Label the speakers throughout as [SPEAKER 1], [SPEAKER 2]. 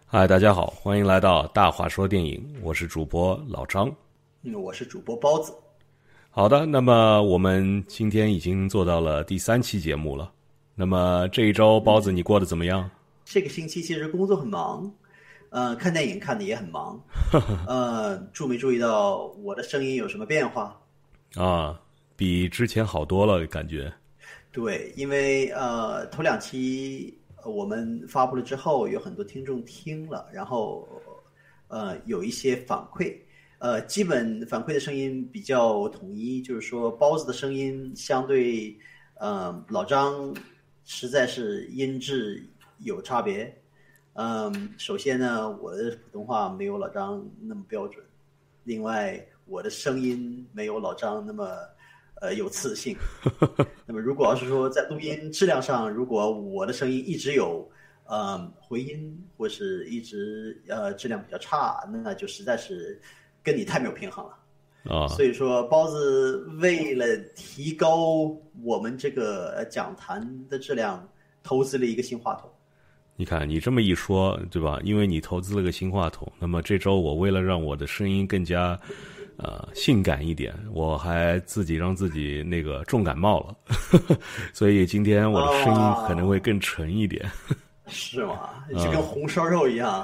[SPEAKER 1] 嗨，大家好，欢迎来到大话说电影，我是主播老张。
[SPEAKER 2] 我是主播包子。
[SPEAKER 1] 好的，那么我们今天已经做到了第3期节目了。那么这一周，包子你过得怎么样？
[SPEAKER 2] 这个星期其实工作很忙，看电影看的也很忙。注没注意到我的声音有什么变化？
[SPEAKER 1] 啊，比之前好多了，感觉。
[SPEAKER 2] 对，因为头2期我们发布了之后，有很多听众听了，然后有一些反馈，基本反馈的声音比较统一，就是说包子的声音相对老张实在是音质有差别。首先呢，我的普通话没有老张那么标准，另外我的声音没有老张那么有磁性。那么如果要是说在录音质量上，如果我的声音一直有回音，或是一直质量比较差，那就实在是跟你太没有平衡了。所以说包子为了提高我们这个讲坛的质量，投资了一个新话筒。
[SPEAKER 1] 你看你这么一说，对吧？因为你投资了个新话筒，那么这周我为了让我的声音更加性感一点，我还自己让自己那个重感冒了，所以今天我的声音可能会更沉一点。
[SPEAKER 2] 是吗？就跟红烧肉一样，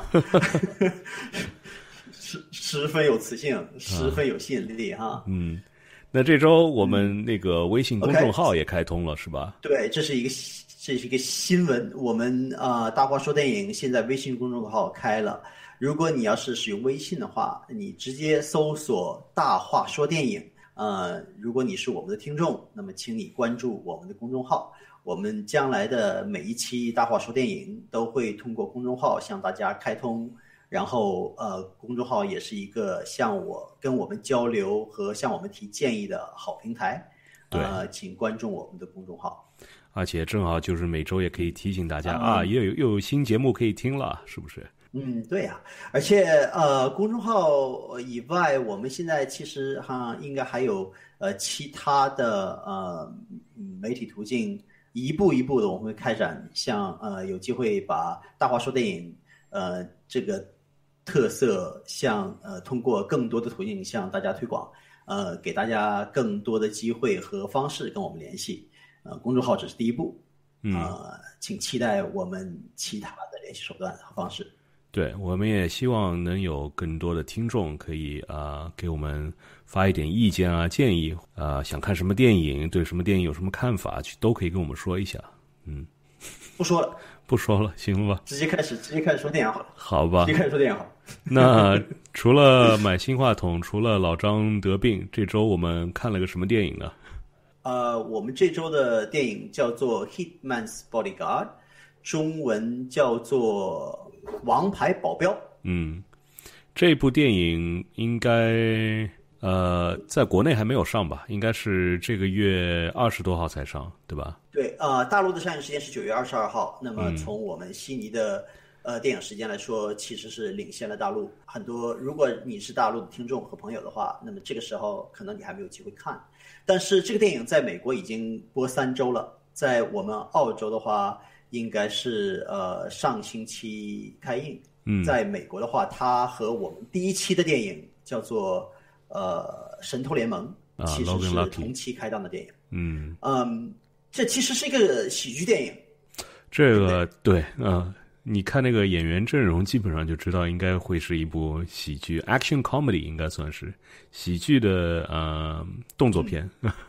[SPEAKER 2] 十分有磁性，十分有吸引力哈。
[SPEAKER 1] 那这周我们那个微信公众号也开通了，是吧？
[SPEAKER 2] 对，这是一个新闻。我们大话说电影现在微信公众号开了。如果你要是使用微信的话，你直接搜索大话说电影。如果你是我们的听众，那么请你关注我们的公众号。我们将来的每一期大话说电影都会通过公众号向大家开通，然后公众号也是一个跟我们交流和向我们提建议的好平台。请关注我们的公众号。
[SPEAKER 1] 而且正好就是每周也可以提醒大家又有新节目可以听了，是不是？
[SPEAKER 2] 对呀，而且公众号以外，我们现在其实应该还有其他的媒体途径，一步一步的我们会开展，像有机会把大话说电影这个特色通过更多的途径向大家推广，给大家更多的机会和方式跟我们联系。公众号只是第一步，请期待我们其他的联系手段和方式。
[SPEAKER 1] 对，我们也希望能有更多的听众可以给我们发一点意见啊、建议想看什么电影，对什么电影有什么看法，都可以跟我们说一下。
[SPEAKER 2] 不说了，
[SPEAKER 1] 行了吧？
[SPEAKER 2] 直接开始说电影好了。
[SPEAKER 1] 好吧，
[SPEAKER 2] 直接开始说电影好了。
[SPEAKER 1] 那除了买新话筒，除了老张得病，这周我们看了个什么电影呢？
[SPEAKER 2] 我们这周的电影叫做《Hitman's Bodyguard》，中文叫做《王牌保镖》。
[SPEAKER 1] 这部电影应该在国内还没有上吧？应该是这个月20多号才上，对吧？
[SPEAKER 2] 对，大陆的上映时间是9月22号。那么从我们悉尼的电影时间来说，其实是领先了大陆很多。如果你是大陆的听众和朋友的话，那么这个时候可能你还没有机会看。但是这个电影在美国已经播3周了，在我们澳洲的话，应该是上星期开映。在美国的话，它和我们第1期的电影叫做神偷联盟，其实是同期开档的电影。这其实是一个喜剧电影。
[SPEAKER 1] 这个对，你看那个演员阵容，基本上就知道应该会是一部喜剧 ，action comedy 应该算是喜剧的动作片。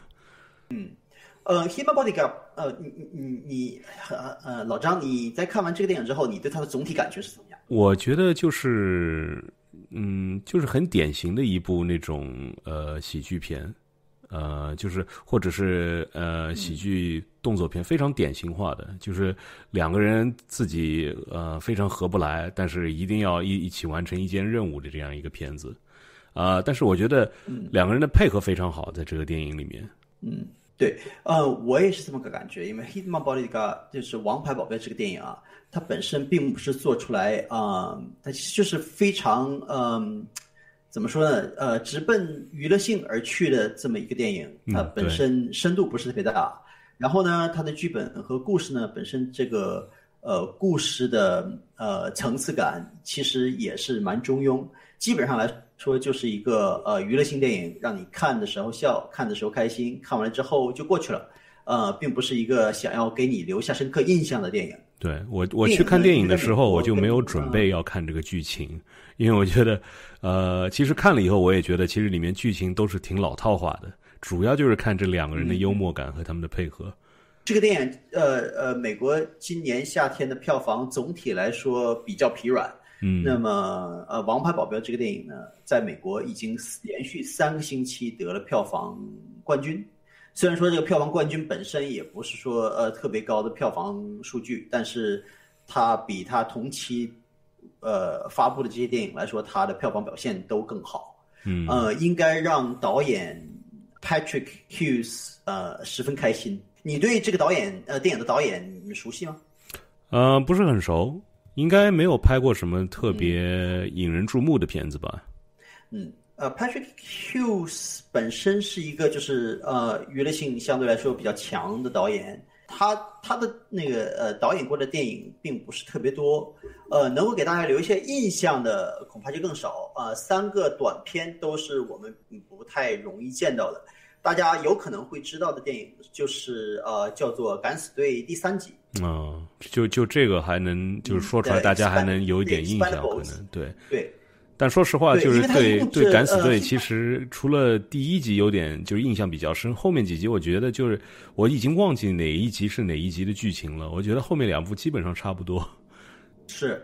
[SPEAKER 2] Hitman Bodyguard，你老张，你在看完这个电影之后，你对它的总体感觉是怎么样？
[SPEAKER 1] 我觉得就是很典型的一部那种喜剧片。就是或者是喜剧动作片，非常典型化的，就是2个人自己非常合不来，但是一定要一起完成一件任务的这样一个片子。但是我觉得2个人的配合非常好，在这个电影里面。
[SPEAKER 2] 对，我也是这么个感觉，因为《Hitman Bodyguard》就是《王牌保镖》这个电影啊，它本身并不是做出来它就是非常怎么说呢？直奔娱乐性而去的这么一个电影，它本身深度不是特别大。然后呢，它的剧本和故事呢，本身这个故事的层次感其实也是蛮中庸，基本上来说就是一个娱乐性电影，让你看的时候笑，看的时候开心，看完了之后就过去了，并不是一个想要给你留下深刻印象的电影。
[SPEAKER 1] 对，我去看电影的时候，我就没有准备要看这个剧情，因为我觉得其实看了以后，我也觉得其实里面剧情都是挺老套化的，主要就是看这两个人的幽默感和他们的配合。
[SPEAKER 2] 这个电影美国今年夏天的票房总体来说比较疲软。那么王牌保镖这个电影呢，在美国已经连续3个星期得了票房冠军。虽然说这个票房冠军本身也不是说特别高的票房数据，但是它比它同期发布的这些电影来说，它的票房表现都更好。应该让导演 Patrick Hughes 十分开心。你对这个导演电影的导演你们熟悉吗？
[SPEAKER 1] 不是很熟，应该没有拍过什么特别引人注目的片子吧。
[SPEAKER 2] Patrick Hughes 本身是一个就是娱乐性相对来说比较强的导演，他的那个导演过的电影并不是特别多，能够给大家留一些印象的恐怕就更少。3个短片都是我们不太容易见到的。大家有可能会知道的电影就是叫做《敢死队》第3集。
[SPEAKER 1] 就这个还能就是说出来，大家还能有一点印象，可能对。但说实话，就是对敢死队，其实除了第1集有点就是印象比较深，后面几集我觉得就是我已经忘记哪一集是哪一集的剧情了。我觉得后面2部基本上差不多。
[SPEAKER 2] 是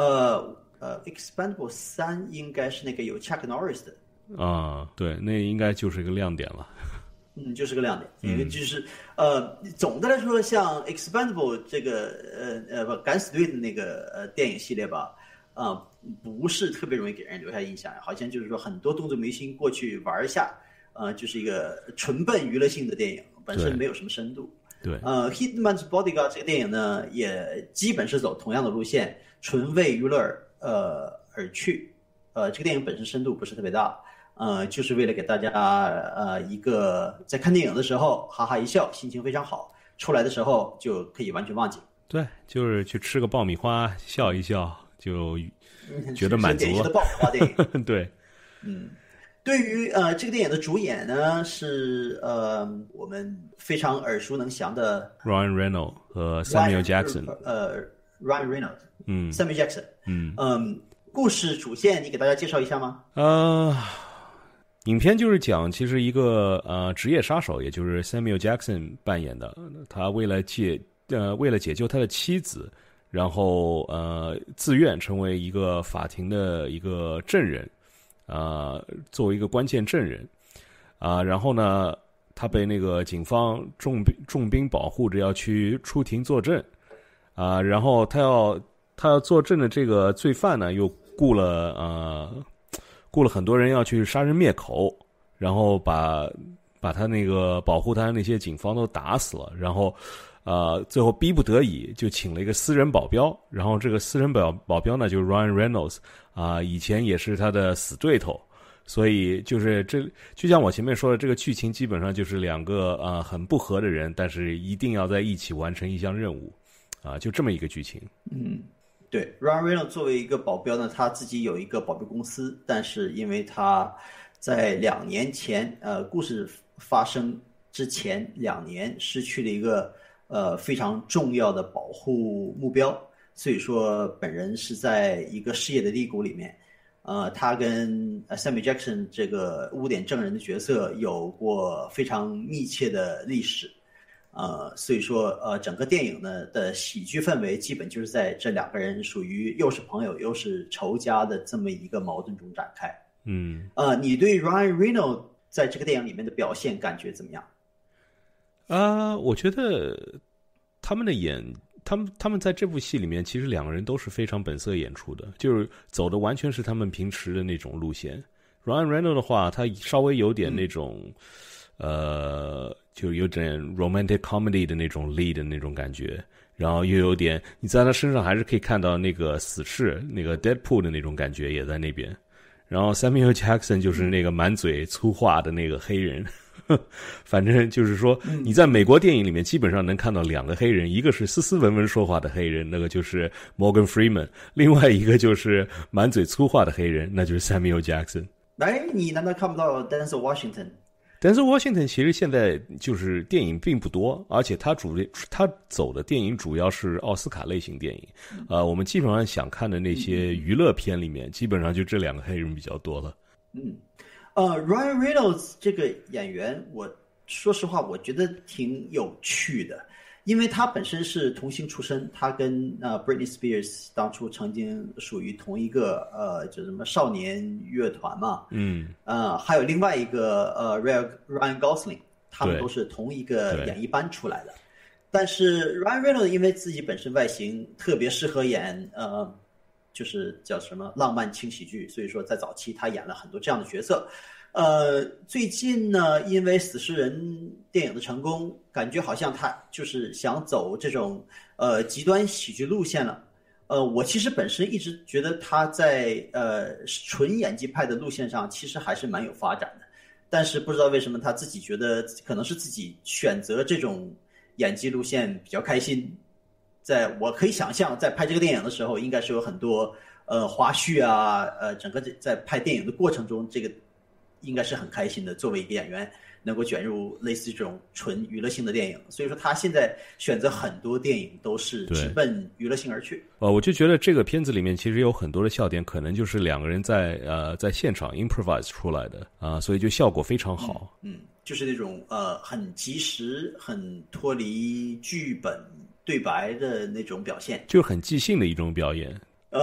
[SPEAKER 2] Expendables 3应该是那个有 Chuck Norris 的。
[SPEAKER 1] 对，那应该就是一个亮点了。
[SPEAKER 2] 就是个亮点，因为就是总的来说，像 Expendable 这个敢死队的那个电影系列吧，不是特别容易给人留下印象，好像就是说很多动作明星过去玩一下，就是一个纯奔娱乐性的电影，本身没有什么深度。
[SPEAKER 1] 对
[SPEAKER 2] Hitman's Bodyguard 这个电影呢，也基本是走同样的路线，纯为娱乐而去。这个电影本身深度不是特别大。就是为了给大家一个在看电影的时候哈哈一笑，心情非常好，出来的时候就可以完全忘记。
[SPEAKER 1] 对，就是去吃个爆米花笑一笑就觉得满足了。
[SPEAKER 2] 典型的爆米花电影。
[SPEAKER 1] 对，
[SPEAKER 2] 对于这个电影的主演呢是我们非常耳熟能详的
[SPEAKER 1] Ryan Reynolds 和 Samuel
[SPEAKER 2] Jackson。Ryan Reynolds，Samuel Jackson。故事主线你给大家介绍一下吗？
[SPEAKER 1] 影片就是讲其实一个职业杀手，也就是 Samuel Jackson 扮演的，他为了解救他的妻子，然后自愿成为一个法庭的一个证人，作为一个关键证人，然后呢，他被那个警方重兵保护着要去出庭作证，然后他要作证的这个罪犯呢，又雇了很多人要去杀人灭口，然后把他那个保护他那些警方都打死了，然后最后逼不得已就请了一个私人保镖，然后这个私人保镖呢就是 Ryan Reynolds 以前也是他的死对头，所以就是就像我前面说的，这个剧情基本上就是2个很不合的人，但是一定要在一起完成一项任务，就这么一个剧情。
[SPEAKER 2] 对 ，Ryan Reynolds 作为一个保镖呢，他自己有一个保镖公司，但是因为他在2年前，故事发生之前2年失去了一个非常重要的保护目标，所以说本人是在一个事业的低谷里面。他跟Samuel Jackson 这个污点证人的角色有过非常密切的历史。所以说整个电影呢的喜剧氛围基本就是在这2个人属于又是朋友又是仇家的这么一个矛盾中展开。你对 Ryan Reynolds 在这个电影里面的表现感觉怎么样？
[SPEAKER 1] 我觉得他们在这部戏里面，其实2个人都是非常本色演出的，就是走的完全是他们平时的那种路线。Ryan Reynolds 的话，他稍微有点那种就有点 romantic comedy 的那种 lead 的那种感觉，然后又有点你在他身上还是可以看到那个死侍那个 Deadpool 的那种感觉也在那边。然后 Samuel Jackson 就是那个满嘴粗话的那个黑人。 反正就是说，你在美国电影里面基本上能看到两个黑人，一个是斯斯文文说话的黑人，那个就是 Morgan Freeman， 另外一个就是满嘴粗话的黑人，那就是 Samuel Jackson。
[SPEAKER 2] 哎，你难道看不到 Denzel Washington？Denzel
[SPEAKER 1] Washington 其实现在就是电影并不多，而且他走的电影主要是奥斯卡类型电影。我们基本上想看的那些娱乐片里面，基本上就这两个黑人比较多了。
[SPEAKER 2] Ryan Reynolds 这个演员，我说实话，我觉得挺有趣的，因为他本身是童星出身，他跟Britney Spears 当初曾经属于同一个就什么少年乐团嘛，还有另外一个Ryan Gosling， 他们都是同一个演艺班出来的。但是 Ryan Reynolds 因为自己本身外形特别适合演就是叫什么浪漫轻喜剧，所以说在早期他演了很多这样的角色。最近呢，因为死尸人电影的成功，感觉好像他就是想走这种极端喜剧路线了。我其实本身一直觉得他在纯演技派的路线上其实还是蛮有发展的，但是不知道为什么他自己觉得可能是自己选择这种演技路线比较开心。我可以想象，在拍这个电影的时候，应该是有很多花絮啊，整个在拍电影的过程中，这个应该是很开心的。作为一个演员，能够卷入类似这种纯娱乐性的电影，所以说他现在选择很多电影都是直奔娱乐性而去。
[SPEAKER 1] 我就觉得这个片子里面其实有很多的笑点，可能就是两个人在现场 improvise 出来的所以就效果非常好。
[SPEAKER 2] 就是那种很及时、很脱离剧本对白的那种表现，
[SPEAKER 1] 就很即兴的一种表演。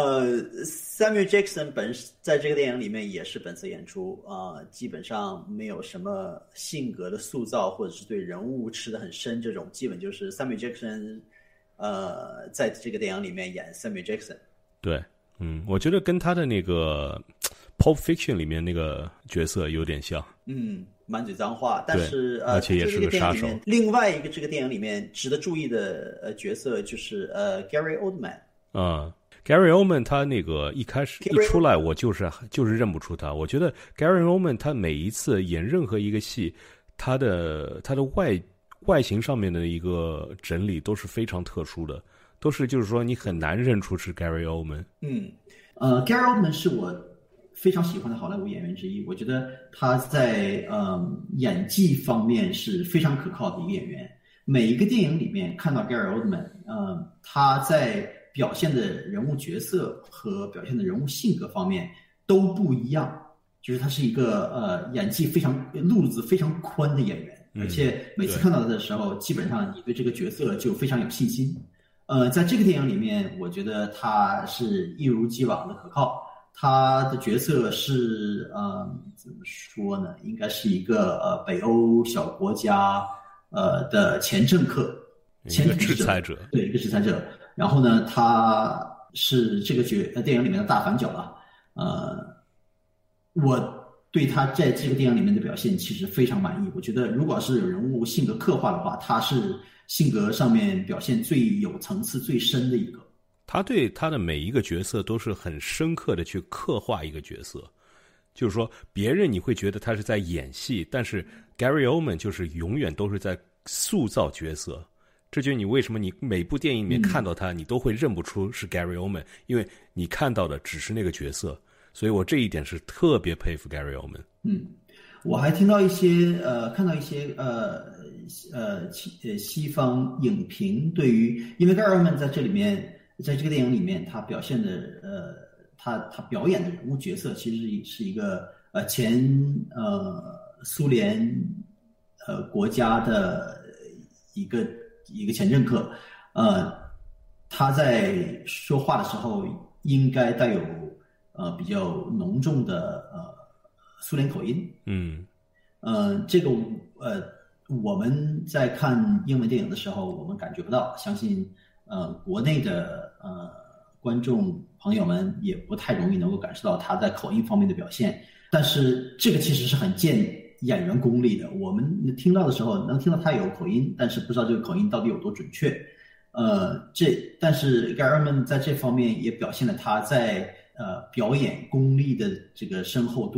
[SPEAKER 2] Samuel Jackson 在这个电影里面也是本色演出基本上没有什么性格的塑造，或者是对人物吃得很深，这种基本就是 Samuel Jackson 在这个电影里面演 Samuel Jackson。
[SPEAKER 1] 对，我觉得跟他的那个 Pulp Fiction 里面那个角色有点像。
[SPEAKER 2] 满嘴脏话，但是
[SPEAKER 1] 而且也是个杀手。
[SPEAKER 2] 另外一个这个电影里面值得注意的角色就是Gary Oldman。Gary
[SPEAKER 1] Oldman 他那个一开始一出来，我就是认不出他。我觉得 Gary Oldman 他每一次演任何一个戏，他的外形上面的一个整理都是非常特殊的，都是就是说你很难认出是 Gary Oldman。Gary
[SPEAKER 2] Oldman 是我非常喜欢的好莱坞演员之一，我觉得他在演技方面是非常可靠的一个演员。每一个电影里面看到 Gary Oldman，他在表现的人物角色和表现的人物性格方面都不一样，就是他是一个演技路子非常宽的演员，而且每次看到他的时候，基本上你对这个角色就非常有信心。在这个电影里面，我觉得他是一如既往的可靠。他的角色是怎么说呢？应该是一个北欧小国家的前政客，
[SPEAKER 1] 一个制裁者，
[SPEAKER 2] 对，一个制裁者。然后呢，他是这个电影里面的大反角了。我对他在这个电影里面的表现其实非常满意。我觉得如果是有人物性格刻画的话，他是性格上面表现最有层次、最深的一个。
[SPEAKER 1] 他对他的每一个角色都是很深刻的去刻画一个角色，就是说别人你会觉得他是在演戏，但是 Gary Oldman 就是永远都是在塑造角色。这就是你为什么你每部电影里面看到他，你都会认不出是 Gary Oldman， 因为你看到的只是那个角色。所以我这一点是特别佩服 Gary Oldman。
[SPEAKER 2] 我还听到一些看到一些西方影评对于，因为 Gary Oldman 在这个电影里面，他表现的他表演的人物角色其实是一个前苏联国家的一个前政客，他在说话的时候应该带有比较浓重的苏联口音。这个我们在看英文电影的时候我们感觉不到，相信国内的观众朋友们也不太容易能够感受到他在口音方面的表现，但是这个其实是很见演员功力的。我们听到的时候能听到他有口音，但是不知道这个口音到底有多准确。但是 Gary Oldman 在这方面也表现了他在表演功力的这个深厚度啊。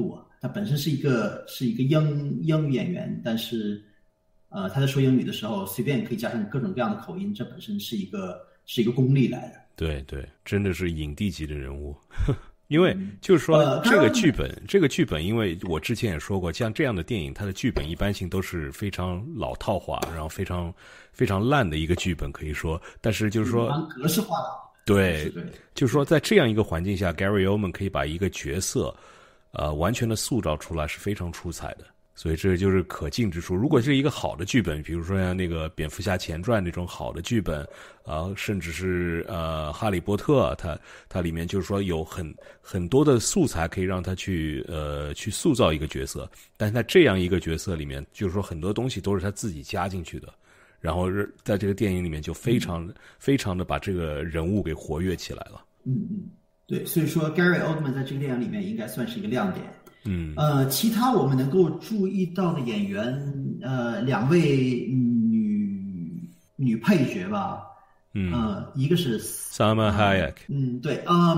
[SPEAKER 2] 他本身是一个英语演员，但是他在说英语的时候随便可以加上各种各样的口音，这本身是一个功力来的。
[SPEAKER 1] 对对，真的是影帝级的人物。因为就是说这个剧本，因为我之前也说过，像这样的电影，它的剧本一般性都是非常老套化，然后非常非常烂的一个剧本，可以说。但是就是说
[SPEAKER 2] 格式化的。
[SPEAKER 1] 对，就是说在这样一个环境下 ，Gary Oldman 可以把一个角色，完全的塑造出来，是非常出彩的。所以这就是可敬之处。如果是一个好的剧本，比如说像那个《蝙蝠侠前传》那种好的剧本，甚至是哈利波特，它里面就是说有很多的素材可以让他去塑造一个角色，但是在这样一个角色里面，就是说很多东西都是他自己加进去的，然后在这个电影里面就非常非常的把这个人物给活跃起来了。
[SPEAKER 2] 对，所以说 Gary Oldman 在这个电影里面应该算是一个亮点。其他我们能够注意到的演员，两位女配角吧，一个是
[SPEAKER 1] Salma Hayek，
[SPEAKER 2] 对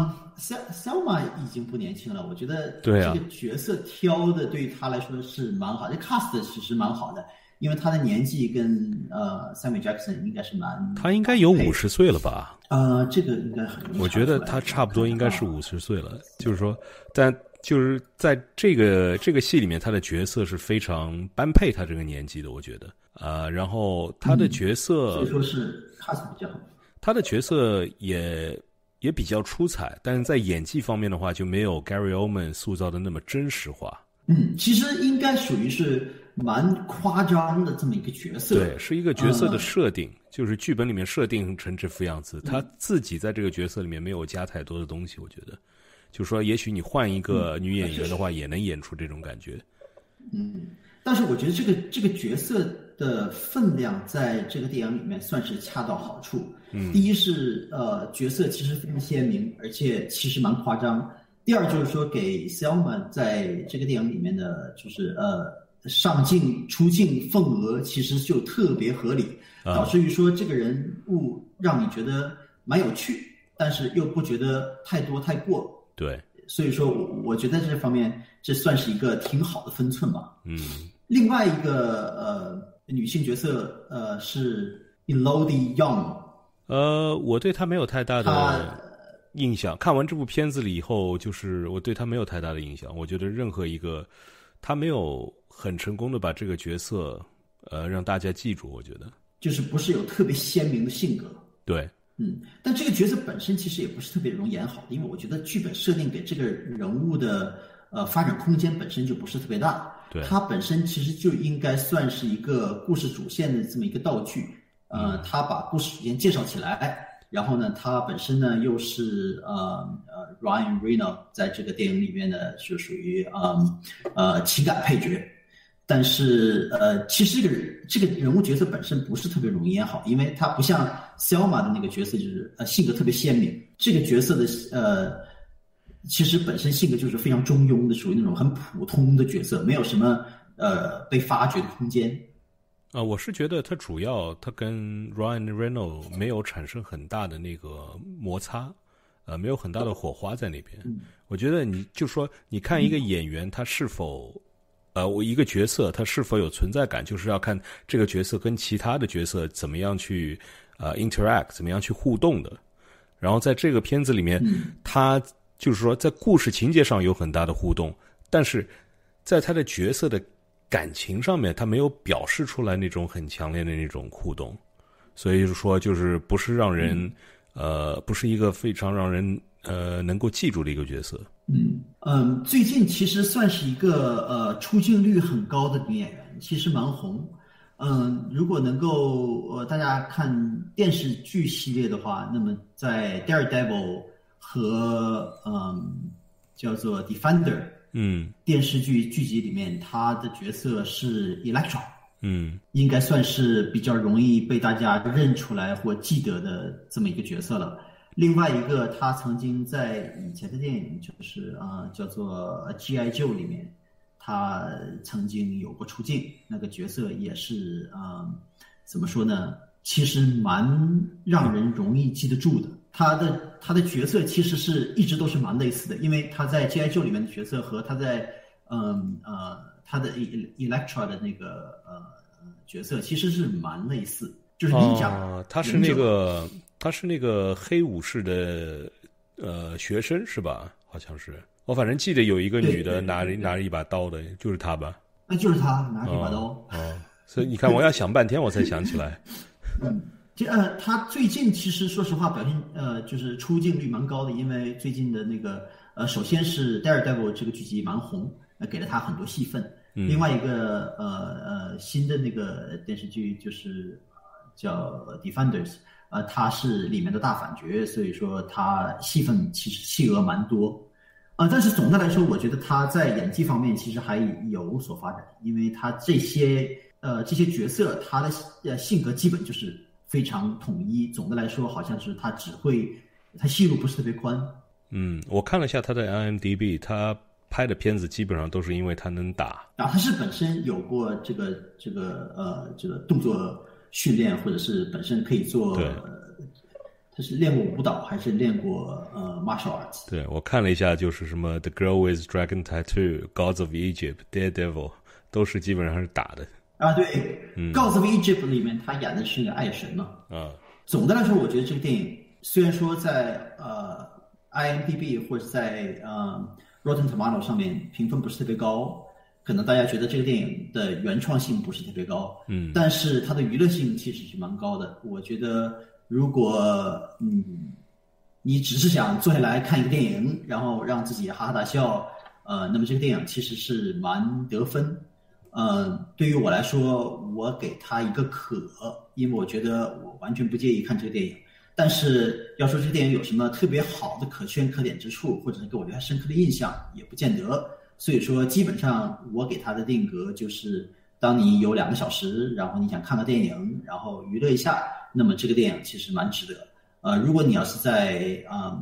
[SPEAKER 2] ，Selma 已经不年轻了，我觉得
[SPEAKER 1] 对啊，
[SPEAKER 2] 这个角色挑的对于他来说是蛮好，这 cast 其实蛮好的，因为他的年纪跟Samuel Jackson 应该是
[SPEAKER 1] 他应该有50岁了吧？
[SPEAKER 2] 这个应该很，
[SPEAKER 1] 我觉得他差不多应该是50岁了，就是说，但就是在这个戏里面，他的角色是非常般配他这个年纪的，我觉得然后他的角色，
[SPEAKER 2] 所以说是 cast 比较好，
[SPEAKER 1] 他的角色也比较出彩，但是在演技方面的话，就没有 Gary Oldman 塑造的那么真实化。
[SPEAKER 2] 其实应该属于是蛮夸张的这么一个角色。
[SPEAKER 1] 对，是一个角色的设定，就是剧本里面设定成这副样子，他自己在这个角色里面没有加太多的东西，我觉得。就是说也许你换一个女演员的话，也能演出这种感觉。
[SPEAKER 2] 但是我觉得这个角色的分量在这个电影里面算是恰到好处。第一是角色其实非常鲜明，而且其实蛮夸张。第二就是说给 Selma 在这个电影里面的就是上镜出镜份额其实就特别合理，导致于说这个人物让你觉得蛮有趣，但是又不觉得太多太过。
[SPEAKER 1] 对，
[SPEAKER 2] 所以说我觉得这方面这算是一个挺好的分寸吧。另外一个女性角色是 Elodie Yung。
[SPEAKER 1] 我对她没有太大的印象。看完这部片子了以后，就是我对她没有太大的印象。我觉得任何一个她没有很成功的把这个角色让大家记住，我觉得
[SPEAKER 2] 就是不是有特别鲜明的性格。
[SPEAKER 1] 对。
[SPEAKER 2] 但这个角色本身其实也不是特别容易演好的，因为我觉得剧本设定给这个人物的发展空间本身就不是特别大。
[SPEAKER 1] 对，
[SPEAKER 2] 它本身其实就应该算是一个故事主线的这么一个道具。他把故事主线介绍起来，然后呢，他本身呢又是Ryan Reynolds 在这个电影里面呢是属于情感配角。但是其实这个人物角色本身不是特别容易演好，因为他不像 Selma 的那个角色就是性格特别鲜明，这个角色的其实本身性格就是非常中庸的，属于那种很普通的角色，没有什么被发掘的空间。
[SPEAKER 1] 我是觉得他主要他跟 Ryan Reynolds 没有产生很大的那个摩擦，没有很大的火花在那边。我觉得你就说你看一个演员他是否我一个角色他是否有存在感，就是要看这个角色跟其他的角色怎么样去interact， 怎么样去互动的。然后在这个片子里面，他就是说在故事情节上有很大的互动，但是在他的角色的感情上面，他没有表示出来那种很强烈的那种互动，所以说就是不是让人不是一个非常让人能够记住的一个角色。
[SPEAKER 2] 最近其实算是一个出镜率很高的女演员，其实蛮红。如果能够大家看电视剧系列的话，那么在 Daredevil 和叫做 Defender 电视剧集里面，她的角色是 Electra，应该算是比较容易被大家认出来或记得的这么一个角色了。另外一个，他曾经在以前的电影就是叫做 G.I. Joe 里面，他曾经有过出镜，那个角色也是怎么说呢？其实蛮让人容易记得住的。他的角色其实是一直都是蛮类似的，因为他在 G.I. Joe 里面的角色和他在他的 Electra 的那个角色其实是蛮类似，就是ninja。
[SPEAKER 1] 他是那个黑武士的学生是吧？好像是，我反正记得有一个女的拿着一把刀的，就是她吧？
[SPEAKER 2] 那就是她拿着一把刀。
[SPEAKER 1] 所以你看，我要想半天我才想起来。
[SPEAKER 2] 他最近其实说实话表现就是出镜率蛮高的，因为最近的那个首先是 Daredevil 这个剧集蛮红，给了他很多戏份。另外一个新的那个电视剧就是叫 Defenders，他是里面的大反角，所以说他戏份其实戏额蛮多。但是总的来说，我觉得他在演技方面其实还有所发展，因为他这些角色，他的性格基本就是非常统一。总的来说，好像是他戏路不是特别宽。
[SPEAKER 1] 我看了一下他的 IMDB， 他拍的片子基本上都是因为他能打。
[SPEAKER 2] 他是本身有过这个动作训练，或者是本身可以做。他是练过舞蹈还是练过martial arts？
[SPEAKER 1] 对，我看了一下，就是什么 The Girl with Dragon Tattoo、Gods of Egypt、Daredevil 都是基本上是打的。
[SPEAKER 2] 对，Gods of Egypt 里面他演的是个爱神嘛。总的来说，我觉得这个电影虽然说在IMDB 或者在Rotten Tomatoes 上面评分不是特别高，可能大家觉得这个电影的原创性不是特别高，但是它的娱乐性其实是蛮高的。我觉得如果你只是想坐下来看一个电影，然后让自己哈哈大笑，那么这个电影其实是蛮得分。对于我来说，我给他一个可，因为我觉得我完全不介意看这个电影。但是要说这个电影有什么特别好的可圈可点之处，或者是给我留下深刻的印象，也不见得。所以说，基本上我给他的定格就是，当你有2个小时，然后你想看个电影，然后娱乐一下，那么这个电影其实蛮值得。如果你要是在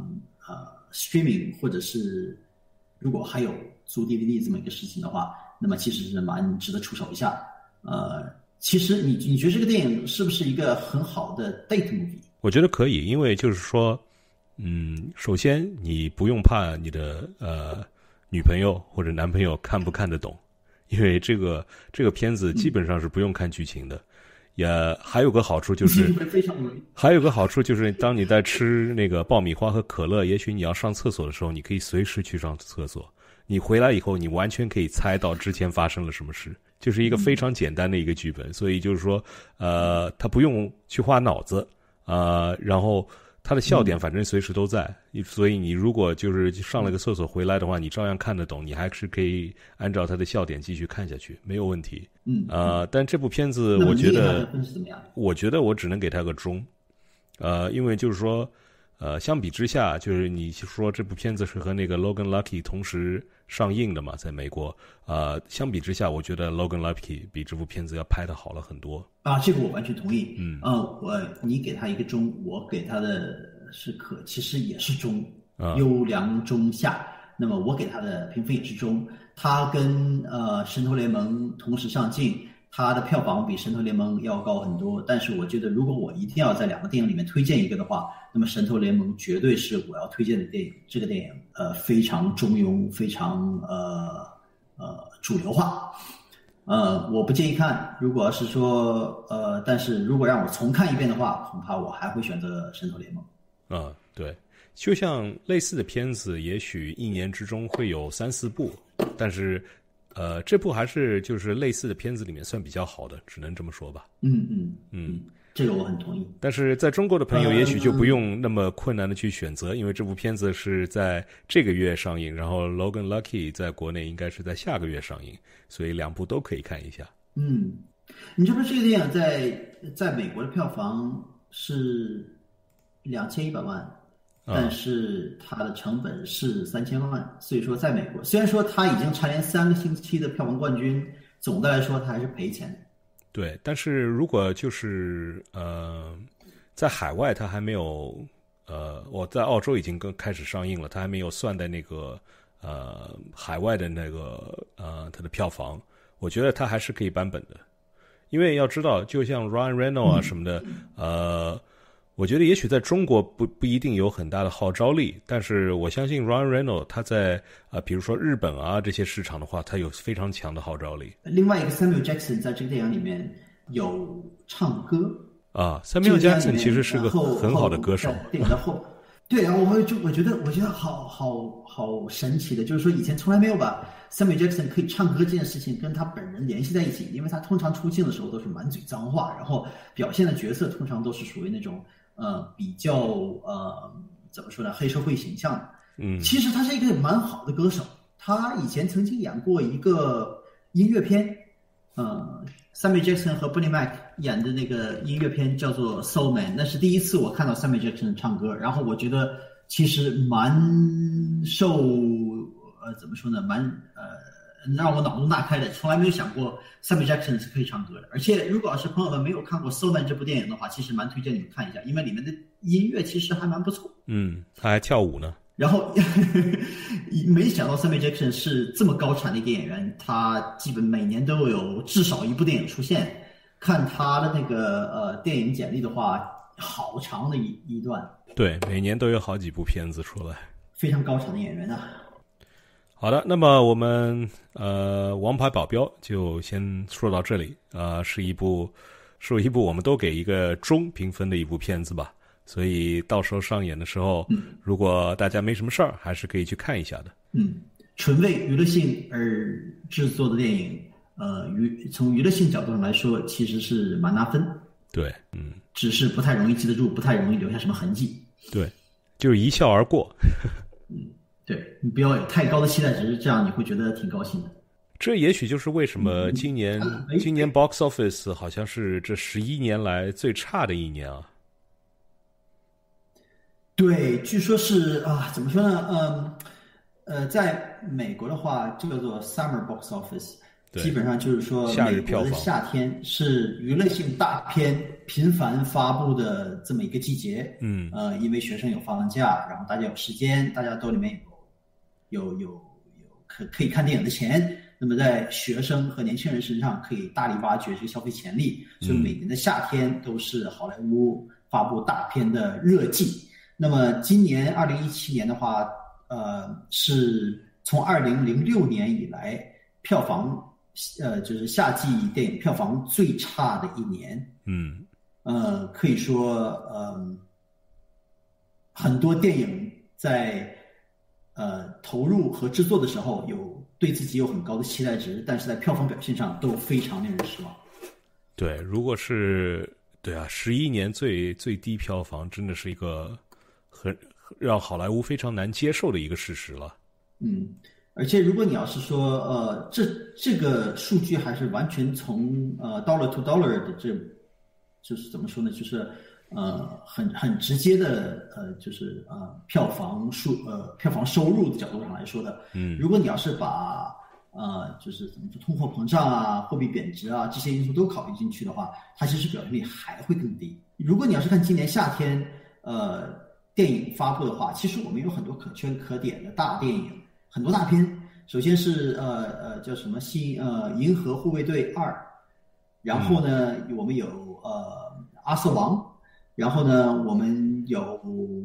[SPEAKER 2] streaming 或者是如果还有租 DVD 这么一个事情的话，那么其实是蛮值得出手一下。其实你觉得这个电影是不是一个很好的 date movie？
[SPEAKER 1] 我觉得可以，因为就是说，首先你不用怕你的女朋友或者男朋友看不看得懂，因为这个片子基本上是不用看剧情的。也还有个好处就是，当你在吃那个爆米花和可乐，也许你要上厕所的时候，你可以随时去上厕所。你回来以后，你完全可以猜到之前发生了什么事，就是一个非常简单的一个剧本。所以就是说，他不用去花脑子，然后他的笑点反正随时都在。所以你如果就是上了个厕所回来的话，你照样看得懂，你还是可以按照他的笑点继续看下去，没有问题。但这部片子我觉得我只能给他个中，因为就是说，相比之下，就是你说这部片子是和那个 Logan Lucky 同时上映的嘛，在美国，相比之下，我觉得 Logan Lucky 比这部片子要拍得好了很多。
[SPEAKER 2] 这个我完全同意。你给他一个中，我给他的是其实也是中，优良中下。那么我给他的评分也是中。他跟神偷联盟同时上镜，他的票房比神偷联盟要高很多。但是我觉得，如果我一定要在2个电影里面推荐一个的话，那么神偷联盟绝对是我要推荐的电影。这个电影非常中庸，非常主流化。我不建议看。如果要是说但是如果让我重看一遍的话，恐怕我还会选择神偷联盟。
[SPEAKER 1] 对，就像类似的片子，也许1年之中会有3、4部，但是这部还是就是类似的片子里面算比较好的，只能这么说吧。
[SPEAKER 2] 这个我很同意。
[SPEAKER 1] 但是在中国的朋友也许就不用那么困难的去选择，因为这部片子是在这个月上映，然后 Logan Lucky 在国内应该是在下个月上映，所以2部都可以看一下。
[SPEAKER 2] 你知不知道这个电影在美国的票房是2100万，但是它的成本是3000万，所以说在美国虽然说它已经蝉联3个星期的票房冠军，总的来说它还是赔钱的。
[SPEAKER 1] 对，但是如果就是在海外它还没有我在澳洲已经开始上映了，它还没有算在那个海外的那个它的票房，我觉得它还是可以扳本的。因为要知道，就像 Ryan Reynolds 什么的， 我觉得也许在中国不一定有很大的号召力，但是我相信 Ryan Reynolds 他在比如说日本啊这些市场的话，他有非常强的号召力。
[SPEAKER 2] 另外一个 Samuel Jackson 在这个电影里面有唱歌
[SPEAKER 1] 啊 ，Samuel Jackson 其实是个很好的歌手。
[SPEAKER 2] 电影的后，对，然后我觉得好神奇的，就是说以前从来没有把 Samuel Jackson 可以唱歌这件事情跟他本人联系在一起，因为他通常出镜的时候都是满嘴脏话，然后表现的角色通常都是属于那种比较怎么说呢，黑社会形象的。其实他是一个蛮好的歌手，他以前曾经演过一个音乐片，Samuel Jackson 和 Bernie Mac 演的那个音乐片叫做 Soul Man， 那是第一次我看到 Samuel Jackson 唱歌，然后我觉得其实蛮受怎么说呢，让我脑洞大开的，从来没有想过 Samuel Jackson 是可以唱歌的。而且如果要是朋友们没有看过 Soul Man 这部电影的话，其实蛮推荐你们看一下，因为里面的音乐其实还蛮不错。
[SPEAKER 1] 他还跳舞呢。
[SPEAKER 2] 然后没想到 Samuel Jackson 是这么高产的一个演员，他基本每年都有至少一部电影出现。看他的那个电影简历的话，好长的一段。对，
[SPEAKER 1] 每年都有好几部片子出来，
[SPEAKER 2] 非常高产的演员啊。
[SPEAKER 1] 好的，那么我们王牌保镖就先说到这里。是一部我们都给一个中评分的一部片子吧。所以到时候上演的时候，如果大家没什么事儿，还是可以去看一下的。
[SPEAKER 2] 纯为娱乐性而制作的电影，从娱乐性角度上来说，其实是蛮拿分。
[SPEAKER 1] 对，
[SPEAKER 2] 只是不太容易记得住，不太容易留下什么痕迹。
[SPEAKER 1] 对，就是一笑而过。
[SPEAKER 2] 对，你不要有太高的期待值，这样你会觉得挺高兴的。
[SPEAKER 1] 这也许就是为什么今年 Box Office 好像是这11年来最差的一年啊。
[SPEAKER 2] 对，据说是怎么说呢？在美国的话，这个叫做 Summer Box Office， 基本上就是说美国的夏天是娱乐性大片频繁发布的这么一个季节。因为学生有放假，然后大家有时间，大家兜里面有可以看电影的钱，那么在学生和年轻人身上可以大力挖掘这个消费潜力，所以每年的夏天都是好莱坞发布大片的热季。那么今年2017年的话，是从2006年以来票房就是夏季电影票房最差的一年。可以说很多电影在投入和制作的时候对自己有很高的期待值，但是在票房表现上都非常令人失望。
[SPEAKER 1] 对，如果是对啊，11年最低票房真的是一个让好莱坞非常难接受的一个事实了。
[SPEAKER 2] 而且如果你要是说这个数据还是完全从dollar to dollar 的就是怎么说呢，就是很直接的就是票房收入的角度上来说的。如果你要是把就是怎么说通货膨胀啊、货币贬值啊这些因素都考虑进去的话，它其实表现力还会更低。如果你要是看今年夏天电影发布的话，其实我们有很多可圈可点的大电影，很多大片。首先是叫什么银河护卫队2，然后呢我们有阿瑟王，然后呢我们有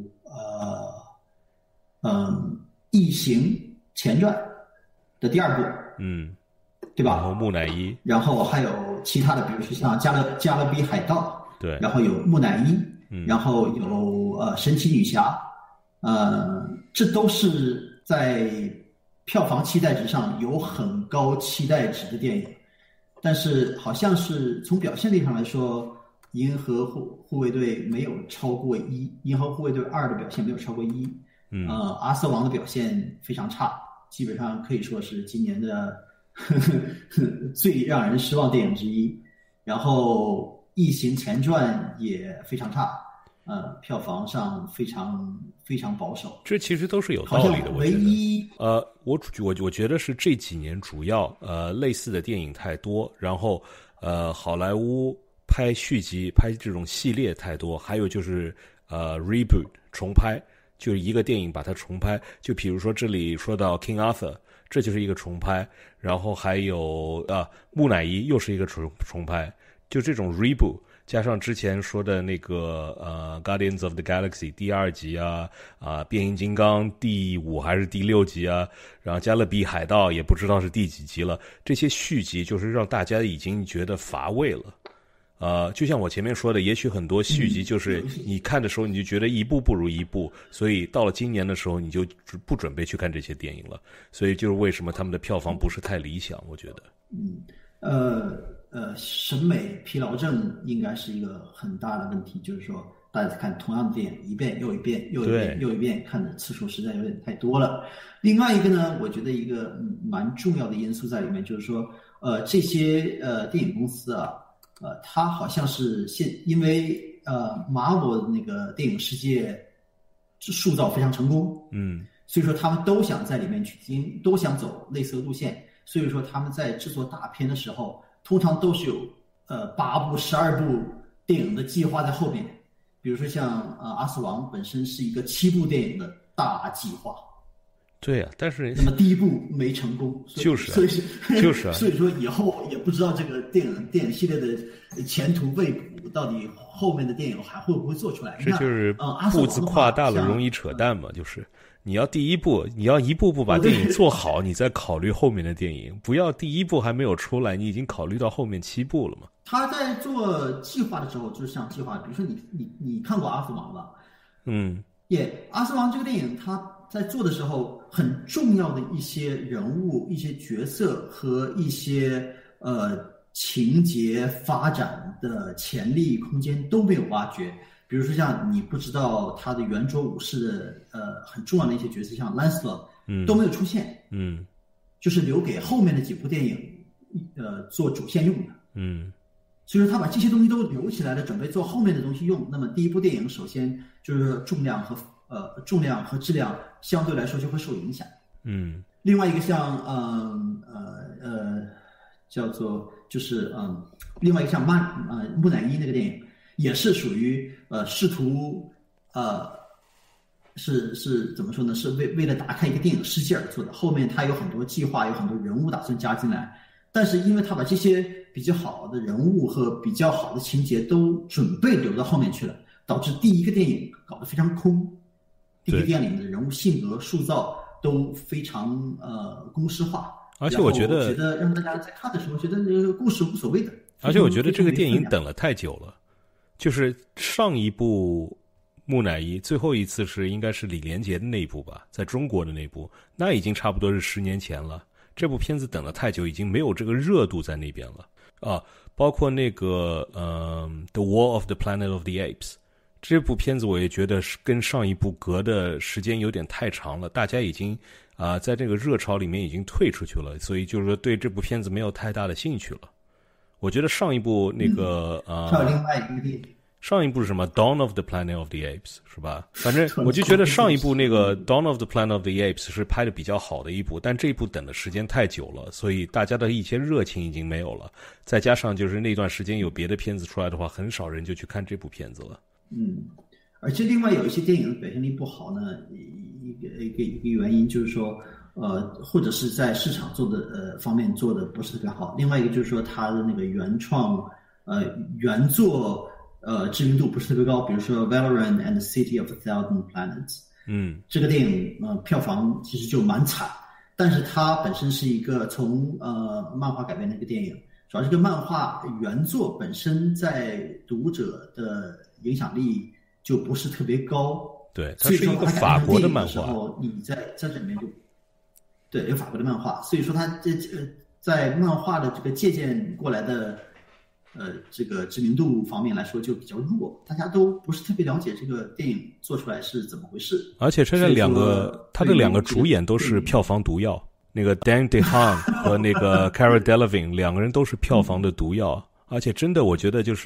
[SPEAKER 2] 异形前传的第2部，对吧？
[SPEAKER 1] 然后木乃伊，
[SPEAKER 2] 然后还有其他的，比如说像加勒比海盗，
[SPEAKER 1] 对，
[SPEAKER 2] 然后有木乃伊，然后有神奇女侠，这都是在票房期待值上有很高期待值的电影，但是好像是从表现力上来说，银河护卫队没有超过1，银河护卫队2的表现没有超过1，阿瑟王的表现非常差，基本上可以说是今年的最让人失望电影之一。然后异形前传也非常差，票房上非常非常保守。
[SPEAKER 1] 这其实都是有道理的，我觉得。我觉得是这几年主要类似的电影太多，然后好莱坞拍续集、拍这种系列太多，还有就是reboot 重拍，就是一个电影把它重拍。就比如说这里说到 King Arthur， 这就是一个重拍，然后还有木乃伊又是一个重拍，就这种 reboot。 加上之前说的那个Guardians of the Galaxy 第2集啊，变形金刚第5还是第6集啊，然后加勒比海盗也不知道是第几集了，这些续集就是让大家已经觉得乏味了。就像我前面说的，也许很多续集就是你看的时候你就觉得一部不如一部，所以到了今年的时候你就不准备去看这些电影了，所以就是为什么他们的票房不是太理想，我觉得。
[SPEAKER 3] 审美疲劳症应该是一个很大的问题，就是说大家看同样的电影一遍又一遍又一遍又一遍，看的次数实在有点太多了。另外一个呢，我觉得一个蛮重要的因素在里面，就是说这些电影公司啊，它好像是因为Marvel 那个电影世界塑造非常成功，所以说他们都想在里面都想走类似的路线，所以说他们在制作大片的时候，通常都是有8部、12部电影的计划在后面。比如说像阿斯王本身是一个7部电影的大计划。
[SPEAKER 1] 对啊，但是
[SPEAKER 3] 那么第1部没成功，
[SPEAKER 1] 就是
[SPEAKER 3] 所以说以后也不知道这个电影系列的前途未卜，到底后面的电影还会不会做出来？
[SPEAKER 1] 这就是步子跨大了容易扯淡嘛，就是你要一步步把电影做好，你再考虑后面的电影，不要第1部还没有出来，你已经考虑到后面7部了嘛。
[SPEAKER 3] 他在做计划的时候，就是像计划，比如说你看过《阿斯王》吧？阿斯王这个电影，他在做的时候，很重要的一些人物、一些角色和一些情节发展的潜力空间都没有挖掘。比如说像你不知道他的圆桌武士的很重要的一些角色，像 Lancelot 都没有出现，就是留给后面的几部电影做主线用的。所以说他把这些东西都留起来了，准备做后面的东西用。那么第1部电影首先就是重量和质量相对来说就会受影响。另外一个像叫做就是另外一个像木乃伊那个电影，也是属于试图是怎么说呢？是为了打开一个电影世界而做的。后面他有很多计划，有很多人物打算加进来，但是因为他把这些比较好的人物和比较好的情节都准备留到后面去了，导致第1个电影搞得非常空。第1个电影里面的人物性格塑造都非常公式化，
[SPEAKER 1] 而且我觉
[SPEAKER 3] 得让大家在看的时候觉得这个故事无所谓的。
[SPEAKER 1] 而且我觉得这个电影等了太久了，就是上一部木乃伊最后一次应该是李连杰的那一部吧，在中国的那部，那已经差不多是10年前了。这部片子等了太久，已经没有这个热度在那边了包括那个The War of the Planet of the Apes 这部片子，我也觉得是跟上一部隔的时间有点太长了，大家已经在这个热潮里面已经退出去了，所以就是说对这部片子没有太大的兴趣了。我觉得上一部那个
[SPEAKER 3] 还有另外一个电影，
[SPEAKER 1] 上一部是什么 Dawn of the Planet of the Apes 是吧？反正我就觉得上一部那个 Dawn of the Planet of the Apes 是拍的比较好的一部，但这一部等的时间太久了，所以大家的一些热情已经没有了，再加上就是那段时间有别的片子出来的话，很少人就去看这部片子了。
[SPEAKER 3] 而且另外有一些电影的表现力不好呢，一个原因就是说或者是在市场方面做的不是特别好，另外一个就是说它的那个原作知名度不是特别高，比如说 Valorant and the City of a Thousand Planets， 这个电影票房其实就蛮惨，但是它本身是一个从漫画改编的一个电影，主要这个漫画原作本身在读者的影响力就不是特别高。
[SPEAKER 1] 对，它是一个法国的漫画，
[SPEAKER 3] 你在这里面就对有法国的漫画，所以说它在漫画的这个借鉴过来的这个知名度方面来说就比较弱，大家都不是特别了解这个电影做出来是怎么回事。
[SPEAKER 1] 而且它的两个主演都是票房毒药，那个 Dan DeHaan 和那个 Cara Delevingne 两个人都是票房的毒药，而且真的我觉得就是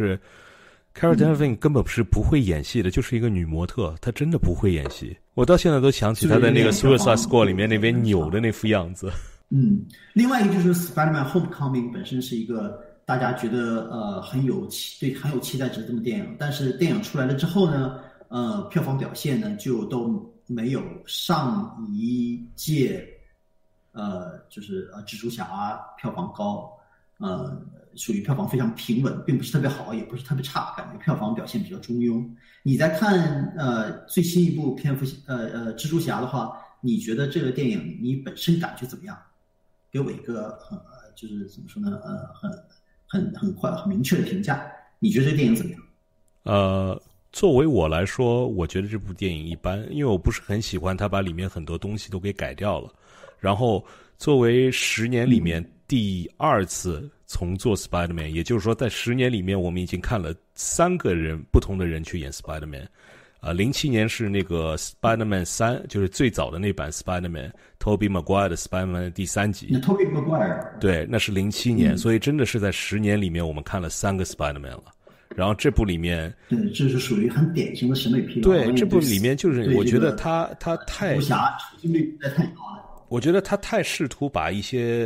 [SPEAKER 1] Cara Delevingne 根本是不会演戏的，就是一个女模特，她真的不会演戏。我到现在都想起她在那个 Suicide Squad 里面那边扭的那副样子。
[SPEAKER 3] 另外一个就是 Spider-Man Homecoming 本身是一个大家觉得很有期待值的这么电影，但是电影出来了之后呢，票房表现呢就都没有上一届就是蜘蛛侠票房高， 属于票房非常平稳，并不是特别好，也不是特别差，感觉票房表现比较中庸。你在看最新一部蜘蛛侠的话，你觉得这个电影你本身感觉怎么样？给我一个就是怎么说呢？很快很明确的评价。你觉得这个电影怎么样？
[SPEAKER 1] 作为我来说，我觉得这部电影一般，因为我不是很喜欢他把里面很多东西都给改掉了。然后作为10年里面第2次重做 Spider-Man， 也就是说在10年里面我们已经看了3个不同的人去演 Spider-Man。07年是那个 Spider-Man 3，就是最早的那版 Spider-Man， Tobey Maguire 的 Spider-Man 的第3集。
[SPEAKER 3] 那 Tobey Maguire
[SPEAKER 1] 对，那是07年，所以真的是在10年里面我们看了3个 Spider-Man 了。然后这部里面，
[SPEAKER 3] 对，这是属于很典型的审美疲劳。
[SPEAKER 1] 对，这部里面就是我觉得他太，
[SPEAKER 3] 武侠出镜率太高了。
[SPEAKER 1] 我觉得他太试图把一些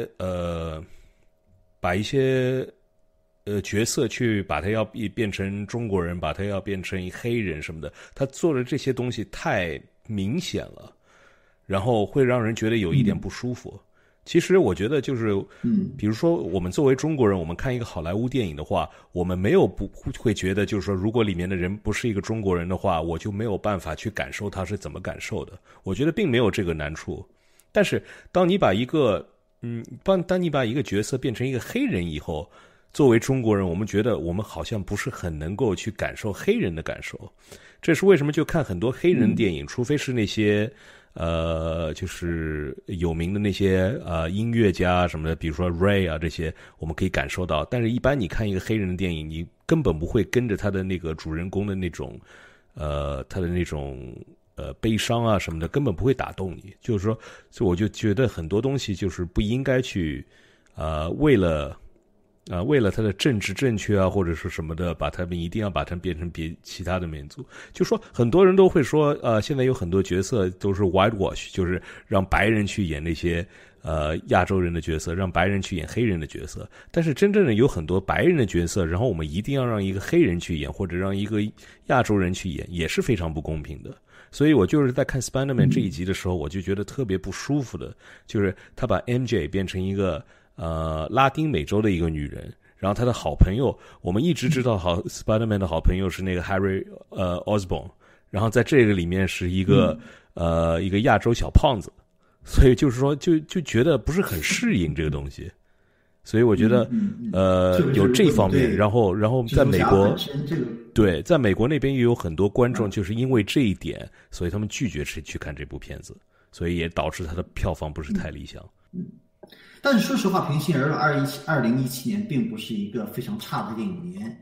[SPEAKER 1] 角色去把他要变成中国人，把他要变成黑人什么的，他做的这些东西太明显了，然后会让人觉得有一点不舒服。其实我觉得就是，比如说我们作为中国人，我们看一个好莱坞电影的话，我们不会觉得就是说，如果里面的人不是一个中国人的话，我就没有办法去感受他是怎么感受的。我觉得并没有这个难处。但是当你把一个角色变成一个黑人以后，作为中国人，我们觉得我们好像不是很能够去感受黑人的感受。这是为什么就看很多黑人电影，除非是那些就是有名的那些音乐家什么的，比如说 Ray 啊这些，我们可以感受到。但是一般你看一个黑人的电影，你根本不会跟着他的那个主人公的那种他的那种悲伤啊什么的，根本不会打动你。就是说，所以我就觉得很多东西就是不应该去为了他的政治正确啊，或者是什么的，一定要把他们变成其他的民族。就说很多人都会说，现在有很多角色都是 whitewash， 就是让白人去演那些亚洲人的角色，让白人去演黑人的角色。但是真正的有很多白人的角色，然后我们一定要让一个黑人去演，或者让一个亚洲人去演，也是非常不公平的。所以我就是在看 Spider-Man 这一集的时候，我就觉得特别不舒服的，就是他把 MJ 变成一个拉丁美洲的一个女人，然后他的好朋友，我们一直知道Spider-Man 的好朋友是那个 Harry Osborn， 然后在这个里面是一个亚洲小胖子，所以就是说就觉得不是很适应这个东西。所以我觉得有这方面，然后在美国，对，在美国那边也有很多观众就是因为这一点，所以他们拒绝去看这部片子，所以也导致它的票房不是太理想。
[SPEAKER 3] 但是说实话，平心而论，2017年并不是一个非常差的电影年，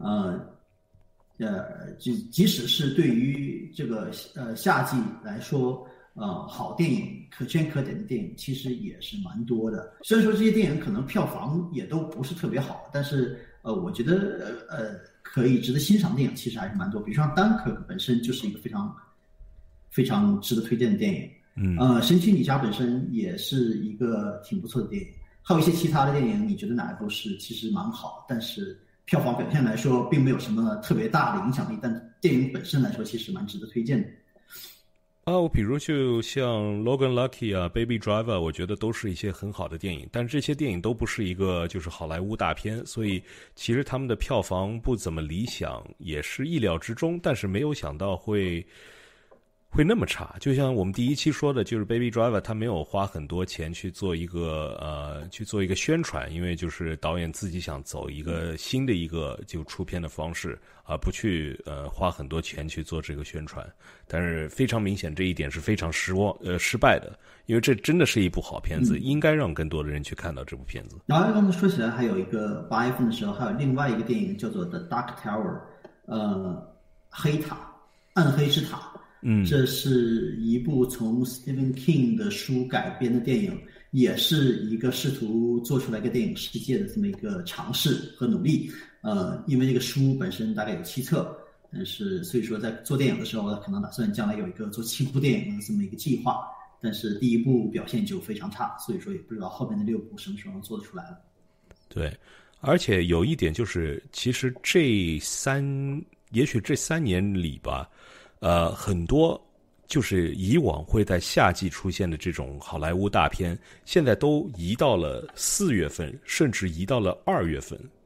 [SPEAKER 3] 即使是对于这个夏季来说，好电影可圈可点的电影其实也是蛮多的。虽然说这些电影可能票房也都不是特别好，但是我觉得可以值得欣赏的电影其实还是蛮多。比如说丹克本身就是一个非常非常值得推荐的电影。神奇女侠本身也是一个挺不错的电影，还有一些其他的电影，你觉得哪个都是其实蛮好，但是票房表现来说并没有什么特别大的影响力，但电影本身来说其实蛮值得推荐的。
[SPEAKER 1] 我比如就像 Logan Lucky 啊 Baby Driver， 我觉得都是一些很好的电影，但是这些电影都不是一个就是好莱坞大片，所以其实他们的票房不怎么理想也是意料之中，但是没有想到会那么差。就像我们第一期说的，就是 Baby Driver 他没有花很多钱去做一个宣传，因为就是导演自己想走一个新的一个就出片的方式，不去花很多钱去做这个宣传。但是非常明显这一点是非常失败的，因为这真的是一部好片子，应该让更多的人去看到这部片子。
[SPEAKER 3] 然后刚才说起来，还有一个8月份的时候，还有另外一个电影叫做 The Dark Tower， 黑塔，暗黑之塔。这是一部从 Stephen King 的书改编的电影，也是一个试图做出来一个电影世界的这么一个尝试和努力。因为这个书本身大概有7册，但是所以说在做电影的时候，他可能打算将来有一个做7部电影的这么一个计划。但是第1部表现就非常差，所以说也不知道后面的6部什么时候做得出来了。
[SPEAKER 1] 对，而且有一点就是，其实也许这3年里吧。很多就是以往会在夏季出现的这种好莱坞大片，现在都移到了4月份，甚至移到了2月份，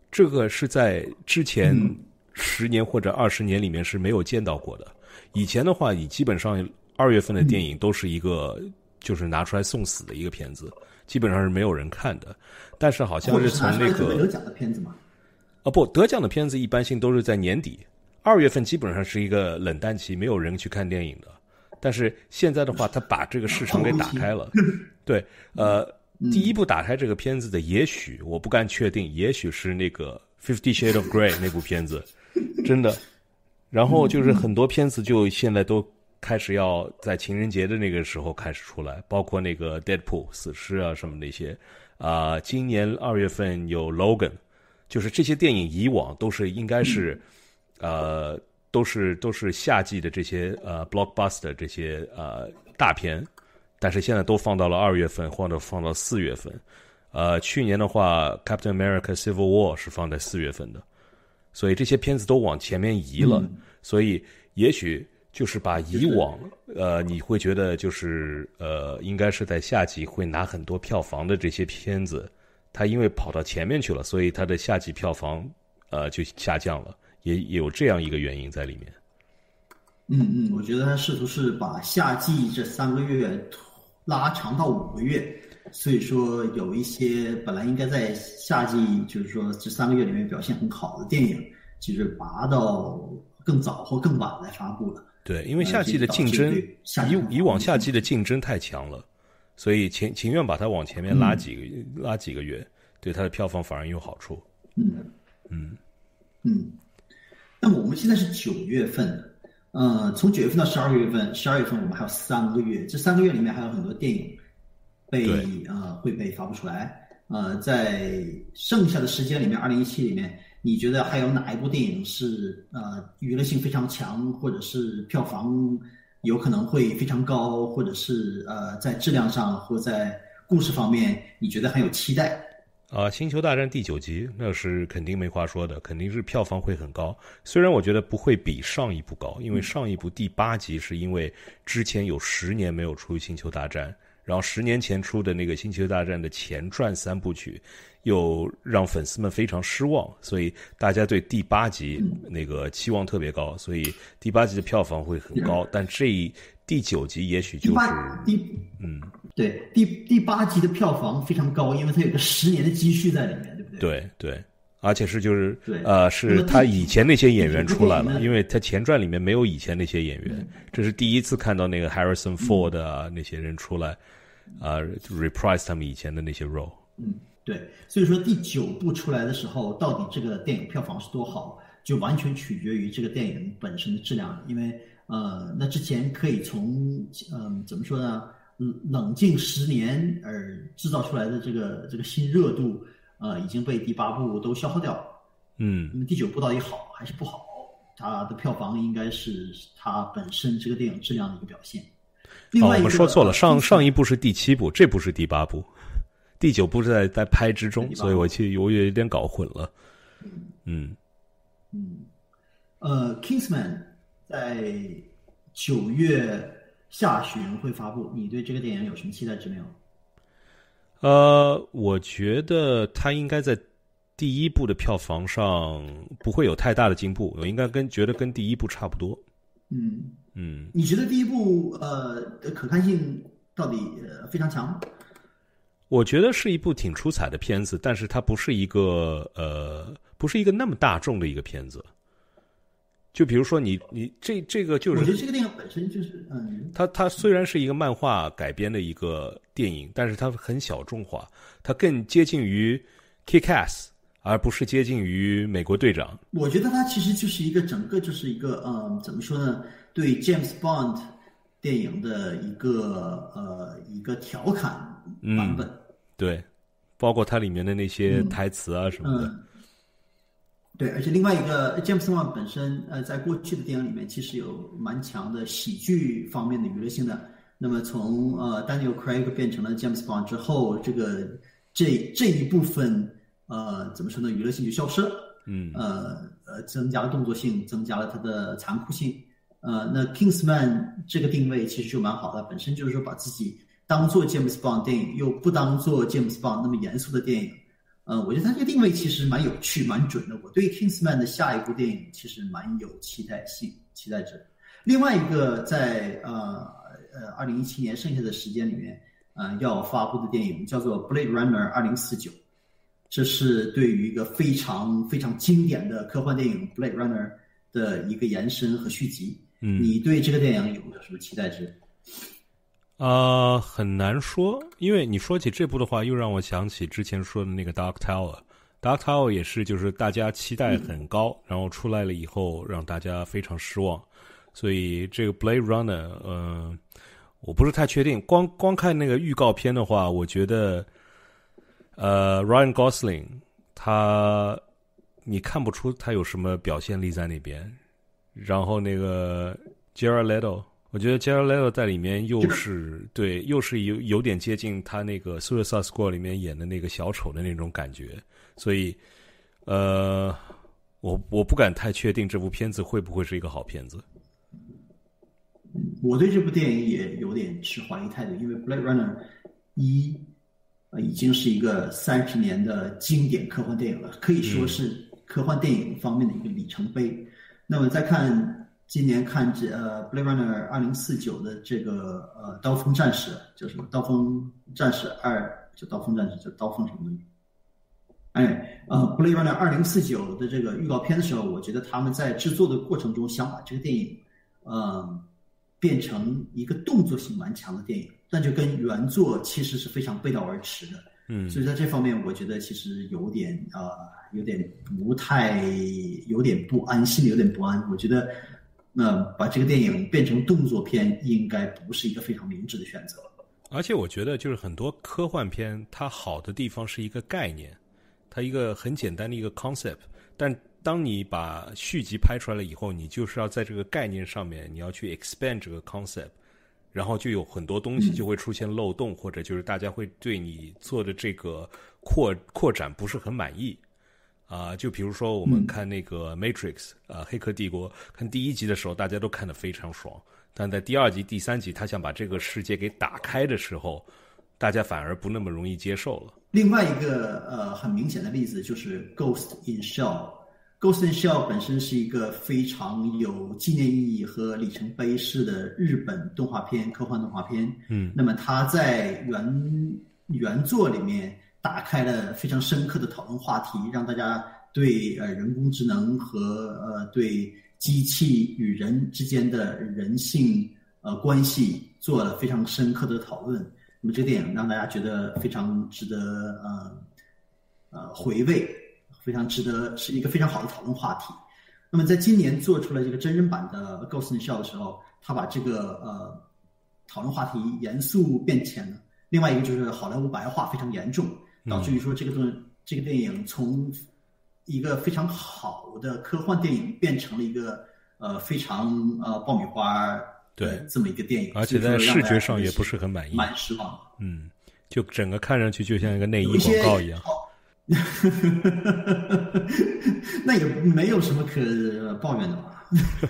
[SPEAKER 1] 这个是在之前10年或者20年里面是没有见到过的。以前的话，你基本上2月份的电影都是一个就是拿出来送死的一个片子，基本上是没有人看的。但是好像是从那个
[SPEAKER 3] 得奖的片子嘛，
[SPEAKER 1] 不，得奖的片子一般性都是在年底，2月份基本上是一个冷淡期，没有人去看电影的。但是现在的话，他把这个市场给打开了。对，第一部打开这个片子的，也许我不敢确定，也许是那个《50 Shades of Grey》那部片子，真的。然后就是很多片子就现在都开始要在情人节的那个时候开始出来，包括那个 Deadpool 死尸啊什么那些今年2月份有 Logan， 就是这些电影以往都是应该是都是夏季的这些blockbuster 这些大片，但是现在都放到了2月份或者放到4月份。去年的话 Captain America Civil War 是放在4月份的，所以这些片子都往前面移了。所以也许就是把以往你会觉得就是应该是在夏季会拿很多票房的这些片子，它因为跑到前面去了，所以它的夏季票房就下降了，也有这样一个原因在里面。
[SPEAKER 3] 我觉得他试图是把夏季这3个月拉长到5个月，所以说有一些本来应该在夏季就是说这3个月里面表现很好的电影，其实拔到更早或更晚来发布了。
[SPEAKER 1] 对，因为夏季的竞争以往夏季的竞争太强了，所以情愿把它往前面拉几个月，对它的票房反而有好处。
[SPEAKER 3] 那么我们现在是9月份，从9月份到12月份，12月份我们还有3个月，这3个月里面还有很多电影会被发布出来。在剩下的时间里面，2017里面，你觉得还有哪一部电影是娱乐性非常强，或者是票房有可能会非常高，或者是在质量上或在故事方面你觉得很有期待？
[SPEAKER 1] 星球大战第9集那是肯定没话说的，肯定是票房会很高。虽然我觉得不会比上一部高，因为上一部第8集是因为之前有10年没有出星球大战，然后10年前出的那个星球大战的前传3部曲又让粉丝们非常失望，所以大家对第8集那个期望特别高，所以第8集的票房会很高。但第9集也许就是
[SPEAKER 3] 对，第8集的票房非常高，因为它有个10年的积蓄在里面，对不对？
[SPEAKER 1] 对对，而且是是他以前那些演员出来了，因为他前传里面没有以前那些演员，这是第一次看到那个 Harrison Ford 那些人出来reprise 他们以前的那些 role。
[SPEAKER 3] 对，所以说第9部出来的时候，到底这个电影票房是多好，就完全取决于这个电影本身的质量，因为那之前可以从怎么说呢？冷静10年而制造出来的这个新热度，已经被第8部都消耗掉了。那么第9部到底好还是不好？它的票房应该是它本身这个电影质量的一个表现。另外一个，
[SPEAKER 1] 我们说错了，上一部是第7部，这部是第8部，第9部是在拍之中，所以我有点搞混了。
[SPEAKER 3] Kingsman 在9月下旬会发布，你对这个电影有什么期待值没有？
[SPEAKER 1] 我觉得它应该在第1部的票房上不会有太大的进步，我应该觉得跟第1部差不多。
[SPEAKER 3] 你觉得第1部的可看性到底非常强？
[SPEAKER 1] 我觉得是一部挺出彩的片子，但是它不是一个那么大众的一个片子。就比如说你这个就是，
[SPEAKER 3] 我觉得这个电影本身就是
[SPEAKER 1] 它虽然是一个漫画改编的一个电影，但是它很小众化，它更接近于 Kick-Ass 而不是接近于美国队长。
[SPEAKER 3] 我觉得它其实就是一个整个就是一个怎么说呢？对 James Bond 电影的一个调侃版本。
[SPEAKER 1] 对，包括它里面的那些台词啊什么的。
[SPEAKER 3] 对，而且另外一个 James Bond 本身在过去的电影里面其实有蛮强的喜剧方面的娱乐性的。那么从Daniel Craig 变成了 James Bond 之后，这一部分怎么说呢？娱乐性就消失了。增加了动作性，增加了它的残酷性。那 Kingsman 这个定位其实就蛮好的，本身就是说把自己当做 James Bond 电影，又不当做 James Bond 那么严肃的电影。 我觉得它这个定位其实蛮有趣、蛮准的。我对 Kingsman 的下一部电影其实蛮有期待值。另外一个在2017年剩下的时间里面，要发布的电影叫做 Blade Runner 2049，这是对于一个非常非常经典的科幻电影 Blade Runner 的一个延伸和续集。你对这个电影有没有什么期待值？
[SPEAKER 1] 很难说，因为你说起这部的话，又让我想起之前说的那个 Dark Tower。Dark Tower 也是，就是大家期待很高，然后出来了以后让大家非常失望。所以这个 Blade Runner，我不是太确定。光看那个预告片的话，我觉得Ryan Gosling 你看不出他有什么表现力在那边。然后那个 Jared Leto， 我觉得 Jared Leto 在里面又是有点接近他那个 Suicide Squad 里面演的那个小丑的那种感觉。所以我不敢太确定这部片子会不会是一个好片子。
[SPEAKER 3] 我对这部电影也有点持怀疑态度，因为 Blade Runner 已经是一个30年的经典科幻电影了，可以说是科幻电影方面的一个里程碑。那么再看今年看Blade Runner 2049的这个刀锋战士，叫什么？刀锋战士2，叫刀锋战士，叫刀锋什么东西？Blade Runner 2049的这个预告片的时候，我觉得他们在制作的过程中想把这个电影变成一个动作性蛮强的电影，但就跟原作其实是非常背道而驰的。所以在这方面我觉得其实有点不安，心里有点不安。我觉得把这个电影变成动作片应该不是一个非常明智的选择。
[SPEAKER 1] 而且我觉得就是很多科幻片它好的地方是一个概念，它一个很简单的一个 concept， 但当你把续集拍出来了以后，你就是要在这个概念上面你要去 expand 这个 concept， 然后就有很多东西就会出现漏洞，或者就是大家会对你做的这个扩展不是很满意。就比如说我们看那个 Matrix 黑客帝国，看第1集的时候大家都看得非常爽，但在第2集第3集他想把这个世界给打开的时候，大家反而不那么容易接受了。
[SPEAKER 3] 另外一个很明显的例子就是 Ghost in Shell。Ghost in Shell 本身是一个非常有纪念意义和里程碑式的日本动画片，科幻动画片。那么它在原作里面打开了非常深刻的讨论话题，让大家对人工智能和对机器与人之间的人性关系做了非常深刻的讨论。那么这个电影让大家觉得非常值得回味，非常值得，是一个非常好的讨论话题。那么在今年做出了这个真人版的 Ghost in Shell 的时候，他把这个讨论话题严肃变浅了。另外一个就是好莱坞白化非常严重，导致于说这个电影从一个非常好的科幻电影变成了一个非常爆米花
[SPEAKER 1] 对
[SPEAKER 3] 这么一个电影，
[SPEAKER 1] 而且在视觉上也不是很满意，
[SPEAKER 3] 蛮失望的。
[SPEAKER 1] 就整个看上去就像一个内衣广告一样。
[SPEAKER 3] 那也没有什么可抱怨的吧。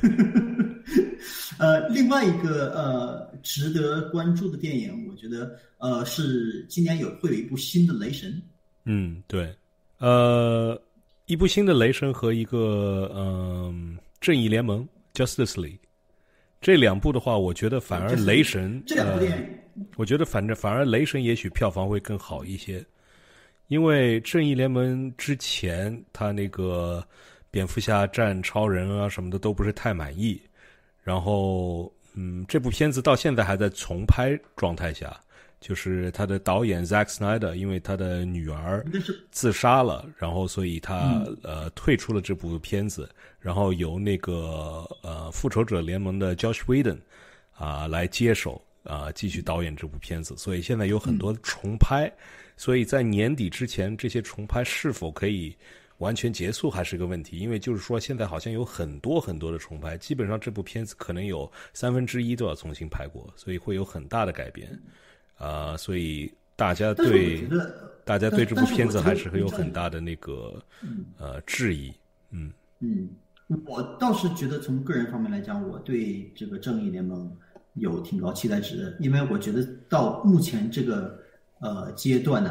[SPEAKER 3] 另外一个值得关注的电影，我觉得是今年会有一部新的雷神。
[SPEAKER 1] 对，一部新的雷神和一个正义联盟 Justice League， 这两部的话，我觉得反而雷神
[SPEAKER 3] 这两部电影，
[SPEAKER 1] 我觉得反而雷神也许票房会更好一些，因为正义联盟之前他那个蝙蝠侠战超人啊什么的都不是太满意，然后这部片子到现在还在重拍状态下，就是他的导演 Zack Snyder 因为他的女儿自杀了，然后所以他退出了这部片子，然后由那个复仇者联盟的 Josh Whedon 来接手继续导演这部片子，所以现在有很多重拍，所以在年底之前这些重拍是否可以完全结束还是个问题，因为就是说现在好像有很多很多的重拍，基本上这部片子可能有1/3都要重新拍过，所以会有很大的改变。所以大家对这部片子还是会有很大的那个质疑。
[SPEAKER 3] 我倒是觉得从个人方面来讲，我对这个正义联盟有挺高期待值的，因为我觉得到目前这个阶段呢，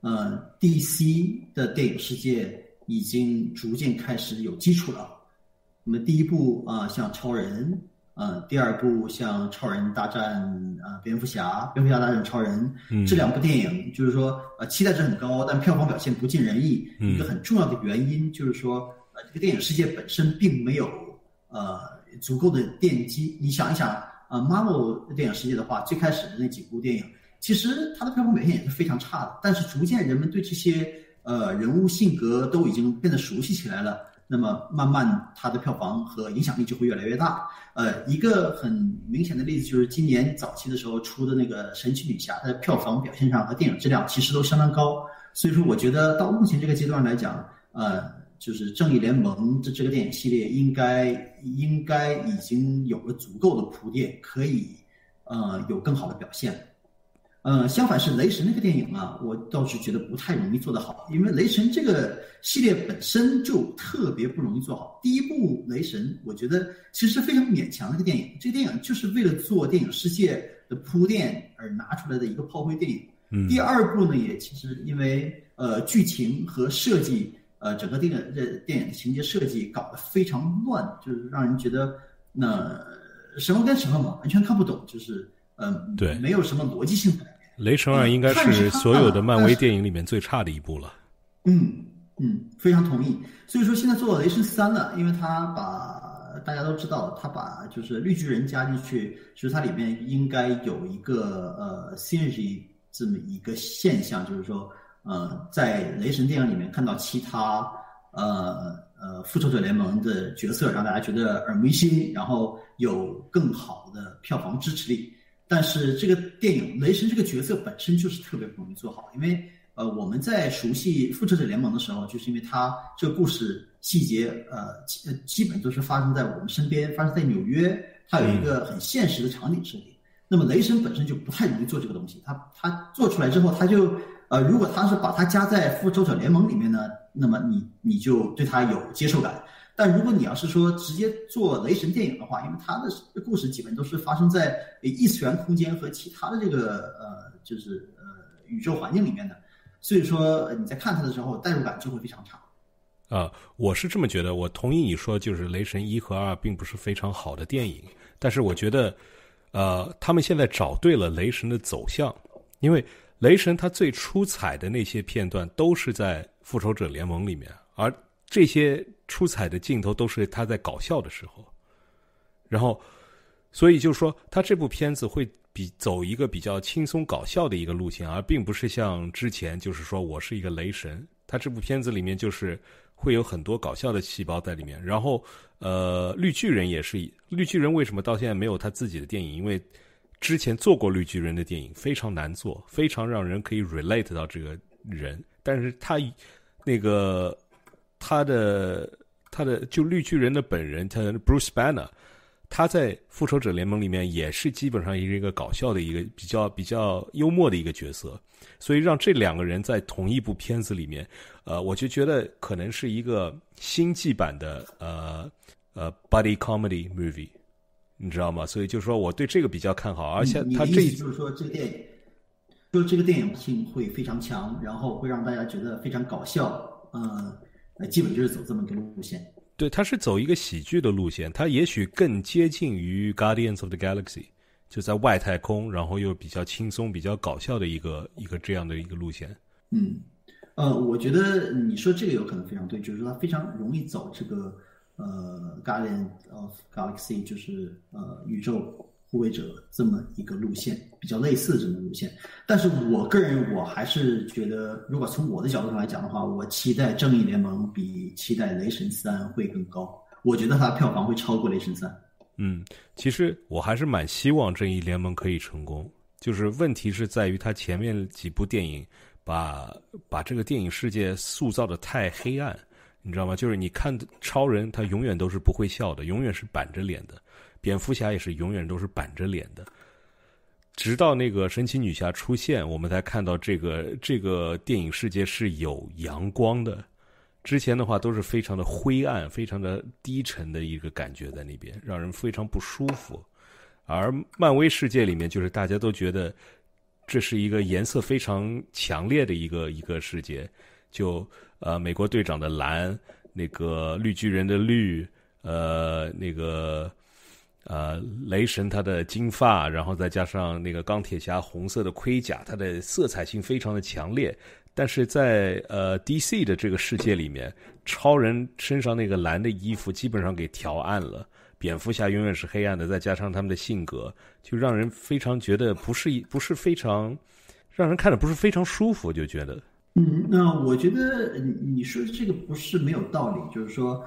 [SPEAKER 3] DC 的电影世界已经逐渐开始有基础了。那么第一部像超人，第二部像超人大战蝙蝠侠，蝙蝠侠大战超人，这两部电影就是说期待值很高，但票房表现不尽人意。一个很重要的原因就是说这个电影世界本身并没有足够的奠基。你想一想Marvel 电影世界的话，最开始的那几部电影其实它的票房表现也是非常差的，但是逐渐人们对这些人物性格都已经变得熟悉起来了，那么慢慢它的票房和影响力就会越来越大。一个很明显的例子就是今年早期的时候出的那个神奇女侠，它的票房表现上和电影质量其实都相当高。所以说我觉得到目前这个阶段来讲，就是正义联盟这个电影系列应该已经有了足够的铺垫，可以有更好的表现。相反是雷神那个电影我倒是觉得不太容易做得好，因为雷神这个系列本身就特别不容易做好。第一部雷神我觉得其实是非常勉强的一个电影，这个电影就是为了做电影世界的铺垫而拿出来的一个炮灰电影。第二部呢也其实因为剧情和设计整个电影的情节设计搞得非常乱，就是让人觉得什么跟什么完全看不懂，就是
[SPEAKER 1] 对，
[SPEAKER 3] 没有什么逻辑性的。
[SPEAKER 1] 雷神2应该是所有的漫威电影里面最差的一部了。
[SPEAKER 3] 非常同意。所以说现在做雷神3了，因为他把大家都知道，他把就是绿巨人加进去，就是它里面应该有一个synergy 这么一个现象，就是说在雷神电影里面看到其他复仇者联盟的角色，让大家觉得耳目一新，然后有更好的票房支持力。但是这个电影雷神这个角色本身就是特别不容易做好，因为我们在熟悉复仇者联盟的时候，就是因为它这个故事细节基本都是发生在我们身边，发生在纽约，它有一个很现实的场景设定。那么雷神本身就不太容易做这个东西，他做出来之后，他就如果他是把它加在复仇者联盟里面呢，那么你就对他有接受感。但如果你要是说直接做雷神电影的话，因为它的故事基本都是发生在异次元空间和其他的这个就是宇宙环境里面的，所以说你在看它的时候代入感就会非常差。
[SPEAKER 1] 我是这么觉得，我同意你说，就是雷神1和2并不是非常好的电影，但是我觉得他们现在找对了雷神的走向，因为雷神他最出彩的那些片段都是在复仇者联盟里面，而这些出彩的镜头都是他在搞笑的时候，然后所以就是说他这部片子会走一个比较轻松搞笑的一个路线，而并不是像之前就是说我是一个雷神，他这部片子里面就是会有很多搞笑的细胞在里面。然后绿巨人也是，绿巨人为什么到现在没有他自己的电影，因为之前做过绿巨人的电影非常难做，非常让人可以 relate 到这个人，但是他那个他的就绿巨人的本人，他 Bruce Banner， 他在复仇者联盟里面也是基本上一个搞笑的一个比较幽默的一个角色，所以让这两个人在同一部片子里面，我就觉得可能是一个星际版的buddy comedy movie， 你知道吗？所以就是说我对这个比较看好，而且他这
[SPEAKER 3] 就是说这个电影性会非常强，然后会让大家觉得非常搞笑，基本就是走这么一个路线。
[SPEAKER 1] 对，他是走一个喜剧的路线，他也许更接近于 Guardians of the Galaxy， 就在外太空，然后又比较轻松、比较搞笑的一个这样的一个路线。
[SPEAKER 3] 我觉得你说这个有可能非常对，就是说他非常容易走这个Guardians of Galaxy， 就是宇宙护卫者这么一个路线，比较类似这么路线。但是我个人我还是觉得，如果从我的角度上来讲的话，我期待正义联盟比期待雷神3会更高，我觉得它的票房会超过雷神3。
[SPEAKER 1] 其实我还是蛮希望正义联盟可以成功，就是问题是在于它前面几部电影把这个电影世界塑造的太黑暗，你知道吗？就是你看超人他永远都是不会笑的，永远是板着脸的，蝙蝠侠也是永远都是板着脸的，直到那个神奇女侠出现，我们才看到这个电影世界是有阳光的，之前的话都是非常的灰暗，非常的低沉的一个感觉在那边，让人非常不舒服。而漫威世界里面就是大家都觉得这是一个颜色非常强烈的一个世界，就美国队长的蓝，那个绿巨人的绿，那个雷神他的金发，然后再加上那个钢铁侠红色的盔甲，它的色彩性非常的强烈。但是在DC 的这个世界里面，超人身上那个蓝的衣服基本上给调暗了，蝙蝠侠永远是黑暗的，再加上他们的性格，就让人非常觉得不是非常让人看着不是非常舒服，就觉得。
[SPEAKER 3] 那我觉得你说的这个不是没有道理，就是说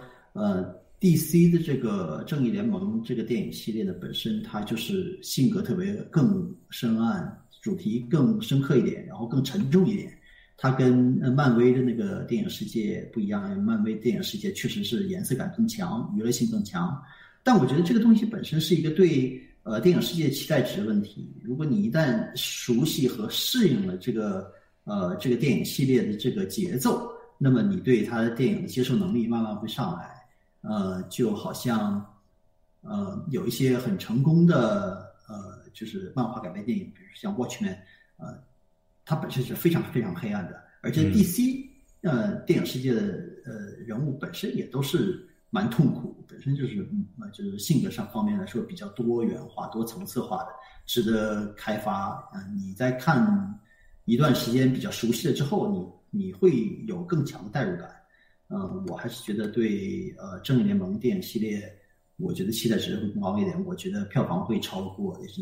[SPEAKER 3] DC 的这个正义联盟这个电影系列的本身，它就是性格特别更深暗，主题更深刻一点，然后更沉重一点。它跟漫威的那个电影世界不一样，漫威电影世界确实是颜色感更强，娱乐性更强。但我觉得这个东西本身是一个对电影世界期待值的问题。如果你一旦熟悉和适应了这个电影系列的这个节奏，那么你对它的电影的接受能力慢慢会上来。就好像有一些很成功的就是漫画改编电影，比如像 Watchmen， 它本身是非常非常黑暗的，而且 DC 电影世界的人物本身也都是蛮痛苦，本身就是性格上方面来说比较多元化、多层次化的，值得开发。你在看一段时间比较熟悉了之后，你会有更强的代入感。我还是觉得对正义联盟电影系列，我觉得期待值会更高一点。我觉得票房会超过雷神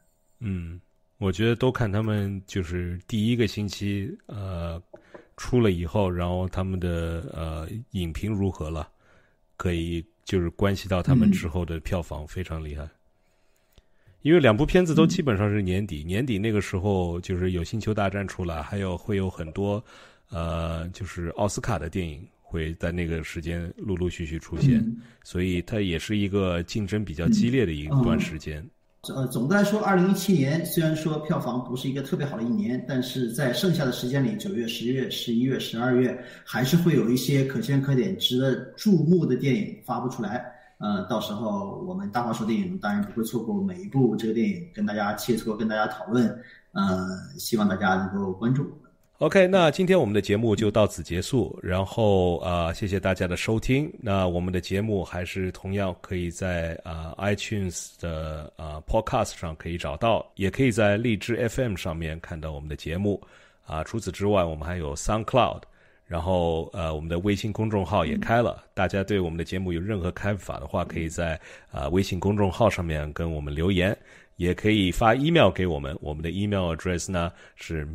[SPEAKER 3] 3。
[SPEAKER 1] 我觉得都看他们就是第一个星期出了以后，然后他们的影评如何了，可以就是关系到他们之后的票房非常厉害。因为两部片子都基本上是年底那个时候就是有星球大战出来，还有会有很多就是奥斯卡的电影会在那个时间陆陆续续出现，所以它也是一个竞争比较激烈的一段时间。
[SPEAKER 3] 总的来说，2017年虽然说票房不是一个特别好的一年，但是在剩下的时间里，9月、10月、11月、12月，还是会有一些可圈可点、值得注目的电影发布出来。到时候我们大话说电影当然不会错过每一部这个电影，跟大家切磋，跟大家讨论。希望大家能够关注。
[SPEAKER 1] OK， 那今天我们的节目就到此结束，然后谢谢大家的收听。那我们的节目还是同样可以在iTunes 的Podcast 上可以找到，也可以在荔枝 FM 上面看到我们的节目。除此之外，我们还有 SoundCloud， 然后我们的微信公众号也开了。大家对我们的节目有任何看法的话，可以在微信公众号上面跟我们留言。也可以发 email 给我们，我们的 email address 呢是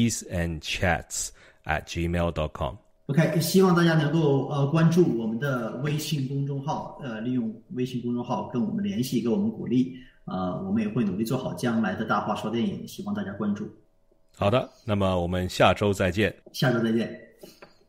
[SPEAKER 1] moviesandchats@gmail.com。
[SPEAKER 3] OK， 希望大家能够关注我们的微信公众号，利用微信公众号跟我们联系，给我们鼓励。我们也会努力做好将来的大话说电影，希望大家关注。
[SPEAKER 1] 好的，那么我们下周再见。
[SPEAKER 3] 下周再见。